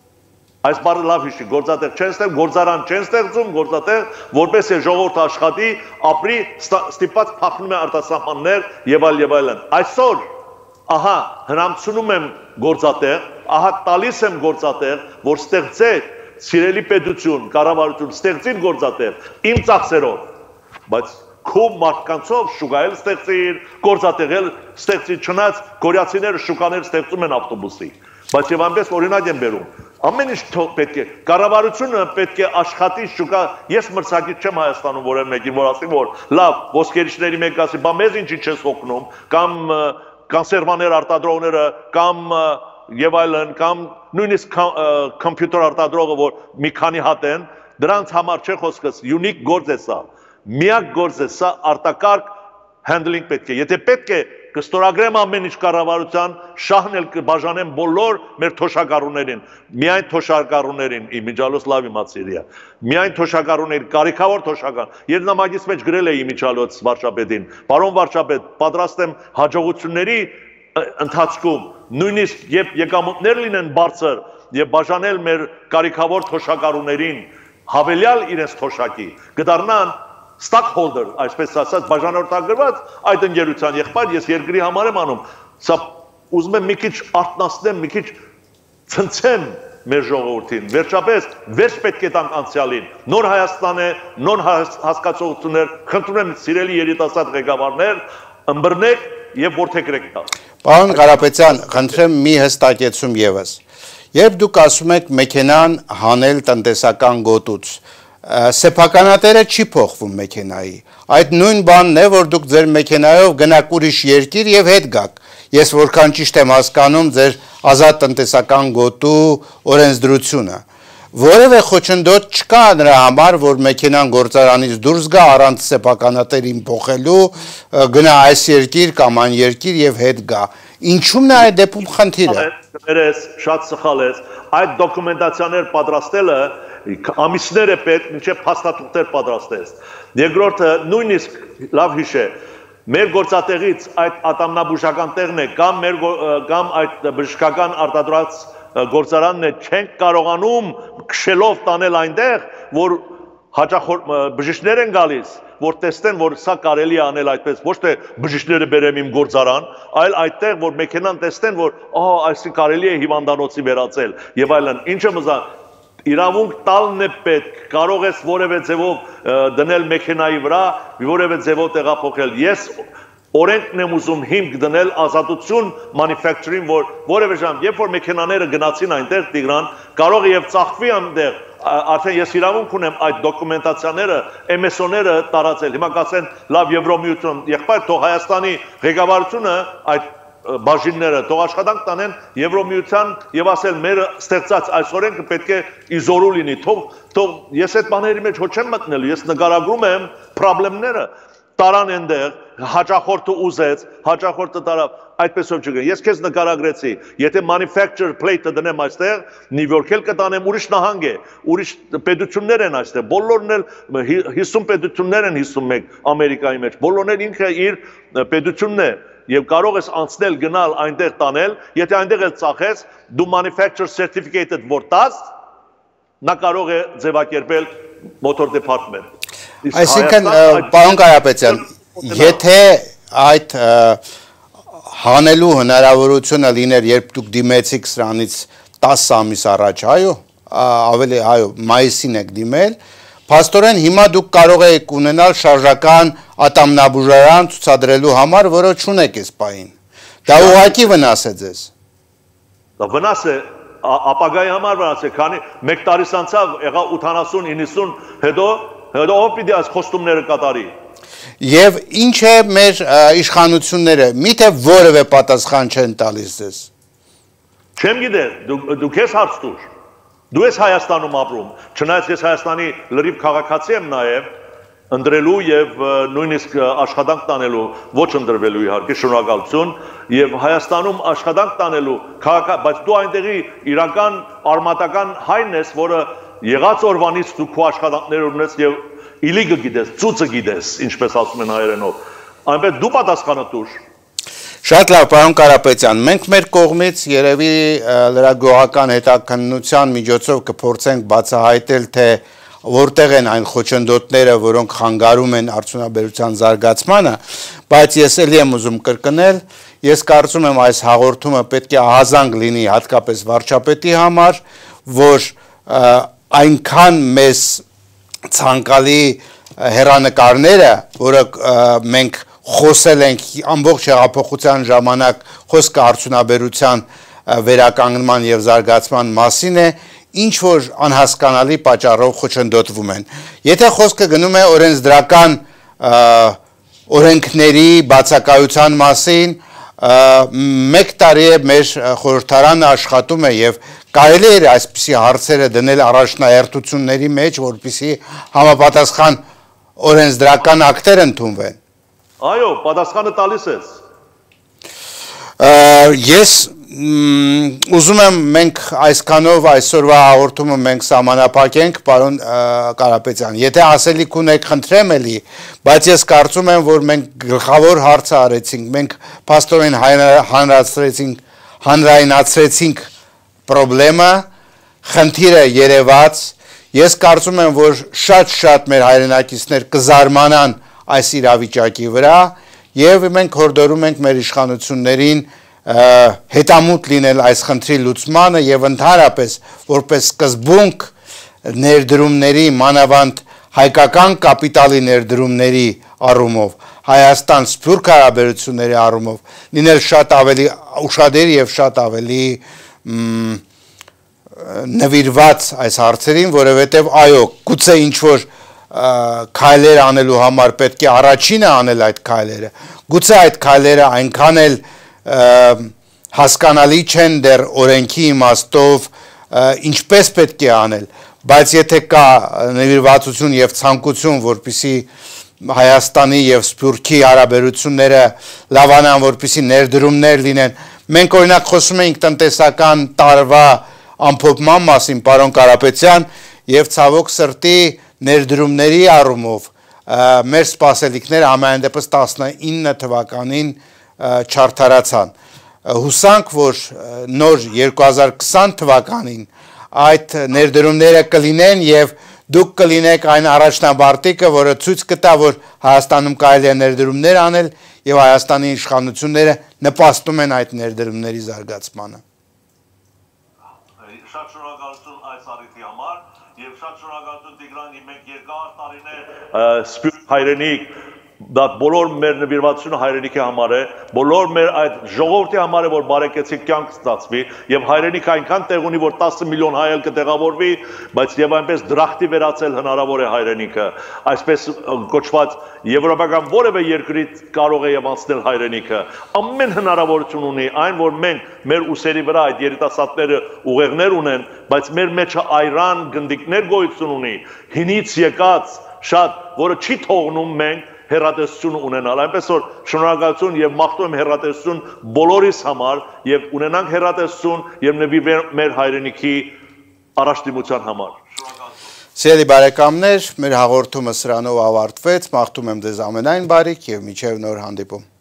Այս բառը լավ հիշի, գործատեղ չեն ստեղծում, գործարան չեն ստեղծում, գործատեղ, որպես է ժողովուրդը աշխատի, ապրի, ստիպված փախնում է արտասահմաններ եւ այլ եւ այլն։ Այսօր ահա հրամցնում եմ գործատեղ, ահա տալիս եմ գործատեղ, որ ստեղծեր սիրելի պետություն, կառավարություն ստեղծին գործատեղ իմ ծախսերով, բայց քո մարդկանցով շուկայել ստեղծիր, գործատեղել ստեղծիր, չնայած կորեացիները շուկաներ ստեղծում են ավտոբուսի, բայց եւ այնպես օրինակ եմ բերում։ Ամեն ինչ պետք է, կառավարությունը պետք է աշխատի շուկա, ես մրցակից չեմ Հայաստանում որևէ մեկին, որ ասի, որ լավ, ոսկերիչների մեկ ասի, բա մեզ ինչի չես օգնում, կամ կոնսերվաներ արտադրողները, կամ եւ այլն, կամ նույնիսկ կոմպյուտեր արտադրողը, որ մի քանի հատ են, դրանց համար չէ խոսքս, յունիկ գործ է սա։ միակ գործը սա արտակարգ handling պետք է։ Եթե պետք է կստորագրեմ ամեն ինչ կառավարության, շահն էլ կբաժանեմ բոլոր մեր թոշակառուներին, միայն թոշակառուներին, իմիջալոց լավ իմացիր է, միայն թոշակառուների, կարիքավոր թոշակառ։ Երկնամագից մեջ գրել է իմիջալոց վարչապետին, պարոն վարչապետ, պատրաստ եմ հաջողությունների ընթացքում, նույնիսկ երբ եկամուտներ լինեն բարձր եւ բաժանել մեր կարիքավոր թոշակառուներին, հավելյալ իրենց թոշակի, կդառնան stockholder, այսպես ասած, բաժանորդագրված այդ ընկերության եղբայր, ես երկրի համար եմ անում, սա ուզում եմ մի քիչ արթնացնեմ, մի քիչ ցնցեմ մեր ժողովրդին, վերջապես վերջ պետք է տանք անցյալին, նոր Հայաստան է, նոր հասկացություններ, խնդրում եմ սիրելի երիտասարդ ղեկավարներ, ըմբռնեք եւ որդեգրեք դա։ Պարոն Կարապետյան, խնդրեմ մի հստակեցում եւս։ Երբ դուք ասում եք մեքենան հանել տնտեսական գոտուց, սեփականատերը չի փոխվում մեքենայի։ Այդ նույն բանն է, որ դուք ձեր մեքենայով գնաք ուրիշ երկիր եւ հետ գաք։ Ես որքան ճիշտ եմ հասկանում ձեր ազատ տնտեսական գոտու օրենսդրությունը։ Որևէ խոչընդոտ չկա նրա համար, որ մեքենան գործարանից դուրս գա առանց սեփականատերին փոխելու, գնա այս երկիր կամ այն երկիր եւ հետ գա։ Ինչու՞մն է այդ դեպքում խնդիրը։ Ներես, շատ սխալ ես։ Այդ դոկումենտացիաներ պատրաստելը ամիսներ է պետք, մինչև փաստաթուղթեր պատրաստես։ Երկրորդը նույնիսկ լավ հիշե, մեր գործատեղից այդ ատամնաբուժական տեղն է կամ մեր կամ այդ բժշկական արտադրած գործարանն է չենք կարողանում քշելով տանել այնտեղ, որ հաճախորդ բժիշկներ են գալիս, որ տեսնեն, որ սա կարելի է անել այդպես, ոչ թե բժիշկները բերեմ իմ գործարան, այլ այդտեղ, որ մեքենան տեսնեն, որ ահա այսի կարելի է հիվանդանոցի վերածել եւ այլն։ Ինչը մզա իրավունք տալն է պետք, կարող ես որևէ ձևով դնել մեքենայի վրա, որևէ ձևով տեղափոխել։ Ես օրենքն եմ ուզում հիմք դնել ազատություն manufacturing, որ որևէ ժամ, երբ որ մեքենաները գնացին այնտեղ Տիգրան, կարող է եւ ծախվի այնտեղ, արդեն ես իրավունք ունեմ այդ դոկումենտացիաները, էմ էս օ-ները տարածել։ Հիմա կասեն լավ Եվրոմիություն, եղբայր թող Հայաստանի ղեկավարությունը այդ բաժինները թող աշխատանք տանեն Եվրոմիության եւ ասել մեր ստեղծած այս օրենքը պետք է իզորու լինի, թող թող ես այդ բաների մեջ ոչ չեմ մտնելու, ես նկարագրում եմ խնդիրները, տարան այնտեղ, հաճախորդը ուզեց, հաճախորդը տարավ, այդպեսով չգա։ Ես քեզ նկարագրեցի, եթե manufacturer plate-ը դնեմ այստեղ, Նյու Յորք էլ կտանեմ, ուրիշ նահանգ է, ուրիշ պետություններ են այստեղ, բոլորն էլ հիսուն պետություններ են հիսուն մեկ Ամերիկայի մեջ, բոլորն էլ ինքը իր պետությունն է եւ կարող ես անցնել գնալ այնտեղ տանել, եթե այնտեղ էլ ծախես, դու manufacturer certificate-դ որ տաս, նա կարող է ձևակերպել motor department։ Այսինքն, պարոն Կարապետյան, եթե այդ հանելու հնարավորությունը լիներ, երբ դուք դիմեցիք սրանից տասը ամիս առաջ, այո, ավելի, այո, մայիսին եք դիմել, փաստորեն հիմա դուք կարող եք ունենալ շարժական ատամնաբուժարան ցուցադրելու համար, որը չունեք այս պահին։ Դա ուղղակի վնաս է ձեզ։ Դա վնաս է, ապագայի համար վնաս է, քանի մեկ տարի անցավ, եղա ութանասուն իննսուն, հետո հետո ով պիտի այս խոստումները կատարի։ Եվ ինչ է մեր իշխանությունները, միթե որևէ պատասխան չեն տալիս ձեզ։ Չեմ գիտեր, դու քեզ հարց տուր։ Դու ես Հայաստանում ապրում, չնայած ես Հայաստանի լրիվ քաղաքացի եմ նաև, ընտրելու եւ նույնիսկ աշխատանք տանելու, ոչ ընտրվելու իհարկե, շնորհակալություն, եւ Հայաստանում աշխատանք տանելու, բայց դու այնտեղի իրական արմատական հայն ես, որը եղած օրվանից դու քո աշխատանքներ ունես եւ իլիգը գիտես, ծուծը գիտես, ինչպես ասում են հայերենով, այնպես դու պատասխանը տուր։ Շատ լավ, պարոն Կարապետյան, մենք մեր կողմից երևի լրագրողական հետաքննության միջոցով կփորձենք բացահայտել, թե որտեղ են այն խոչընդոտները, որոնք խանգարում են արդյունաբերության զարգացմանը, բայց ես էլի եմ ուզում կրկնել, ես կարծում եմ այս հաղորդումը պետք է ահազանգ լինի հատկապես վարչապետի համար, որ այնքան մեզ ցանկալի հեռանկարները, որը մենք խոսել ենք ամբողջ հեղափոխության ժամանակ խոսքը արդյունաբերության վերականգնման եւ զարգացման մասին է, ինչ որ անհասկանալի պատճառով խոչընդոտվում են։ Եթե խոսքը գնում է օրենսդրական օրենքների բացակայության մասին, մեկ տարի է մեր խորհրդարանը աշխատում է եւ կարելի է այսպիսի հարցերը դնել առաջնահերթությունների մեջ, որպեսզի համապատասխան օրենսդրական ակտեր ընդունվեն։ Այո, պատասխանը տալիս ես։ Ես ուզում եմ մենք այսքանով այսօրվա հաղորդումը մենք սահմանափակենք, պարոն Կարապետյան, եթե ասելիք ունեք խնդրեմ էլի, բայց ես կարծում եմ, որ մենք գլխավոր հարցը արեցինք, մենք փաստորեն հանրացրեցինք, հանրայնացրեցինք պրոբլեմը, խնդիրը երևաց, ես կարծում եմ, որ շատ-շատ մեր հայրենակիցներ կզարմանան այս իրավիճակի վրա եւ մենք հորդորում ենք մեր իշխանություններին հետամուտ լինել այս խնդրի լուծմանը եւ ընդհանրապես որպես սկզբունք ներդրումների, մանավանդ հայկական կապիտալի ներդրումների առումով, Հայաստան սփյուռք հարաբերությունների առումով լինել շատ ավելի ուշադիր եւ շատ ավելի նվիրված այս հարցերին, որովհետեւ այո, գուցե ինչ որ քայլեր անելու համար պետք է առաջինը անել այդ քայլերը, գուցե այդ քայլերը այնքան էլ հասկանալի չեն դեռ օրենքի իմաստով ինչպես պետք է անել, բայց եթե կա նվիրվածություն եւ ցանկություն, որպեսզի Հայաստանի եւ Սփյուռքի հարաբերությունները լավանան, որպեսզի ներդրումներ լինեն, մենք օրինակ խոսում ենք տնտեսական տարվա ամփոփման մասին, պարոն Կարապետյան, եւ ցավոք սրտի ներդրումների առումով մեր սպասելիքները ամենայն դեպս տասնինը թվականին չարդարացան։ Հուսանք, որ նոր երկու հազար քսան թվականին այդ ներդրումները կլինեն եւ դուք կլինեք այն առաջնաբարտիկը, որը ցույց կտա, որ Հայաստանում կարելի է ներդրումներ անել եւ Հայաստանի իշխանությունները նպաստում են այդ ներդրումների զարգացմանը։ Շատ շնորհակալություն այս առիթի համար եւ շատ շնորհակալություն Տիգրանի, մենք երկար տարիներ Սփյուռք հայրենիք դա բոլոր մեր նվիրվածությունը հայրենիքի համար է, բոլոր մեր այդ ժողովրդի համար է, որ բարեկեցիկ կյանք ստացվի եւ հայրենիքը այնքան տեղ ունի, որ տասը միլիոն հայ էլ կտեղավորվի, բայց եւ այնպես դրախտի վերածել հնարավոր է հայրենիքը, այսպես կոչված եվրոպական որևէ երկրի կարող է եւ անցնել հայրենիքը, ամեն հնարավորություն ունի այն, որ մենք մեր ուսերի վրա այդ երիտասարդները ուղեղներ ունեն, բայց մեր մեջը այրան գնդիկներ գոյություն ունի, հինից եկած շատ, որը չի թողնում մենք հեռատեսություն ունենալ, այնպես որ շնորհակալություն եւ մաղթում եմ հեռատեսություն բոլորիս համար եւ ունենանք հեռատեսություն եւ նվիրվենք մեր հայրենիքի առաջադիմության համար։ Սիրելի բարեկամներ, մեր հաղորդումը սրանով ավարտվեց, մաղթում եմ ձեզ ամենայն բարիք եւ մինչեւ նոր հանդիպում։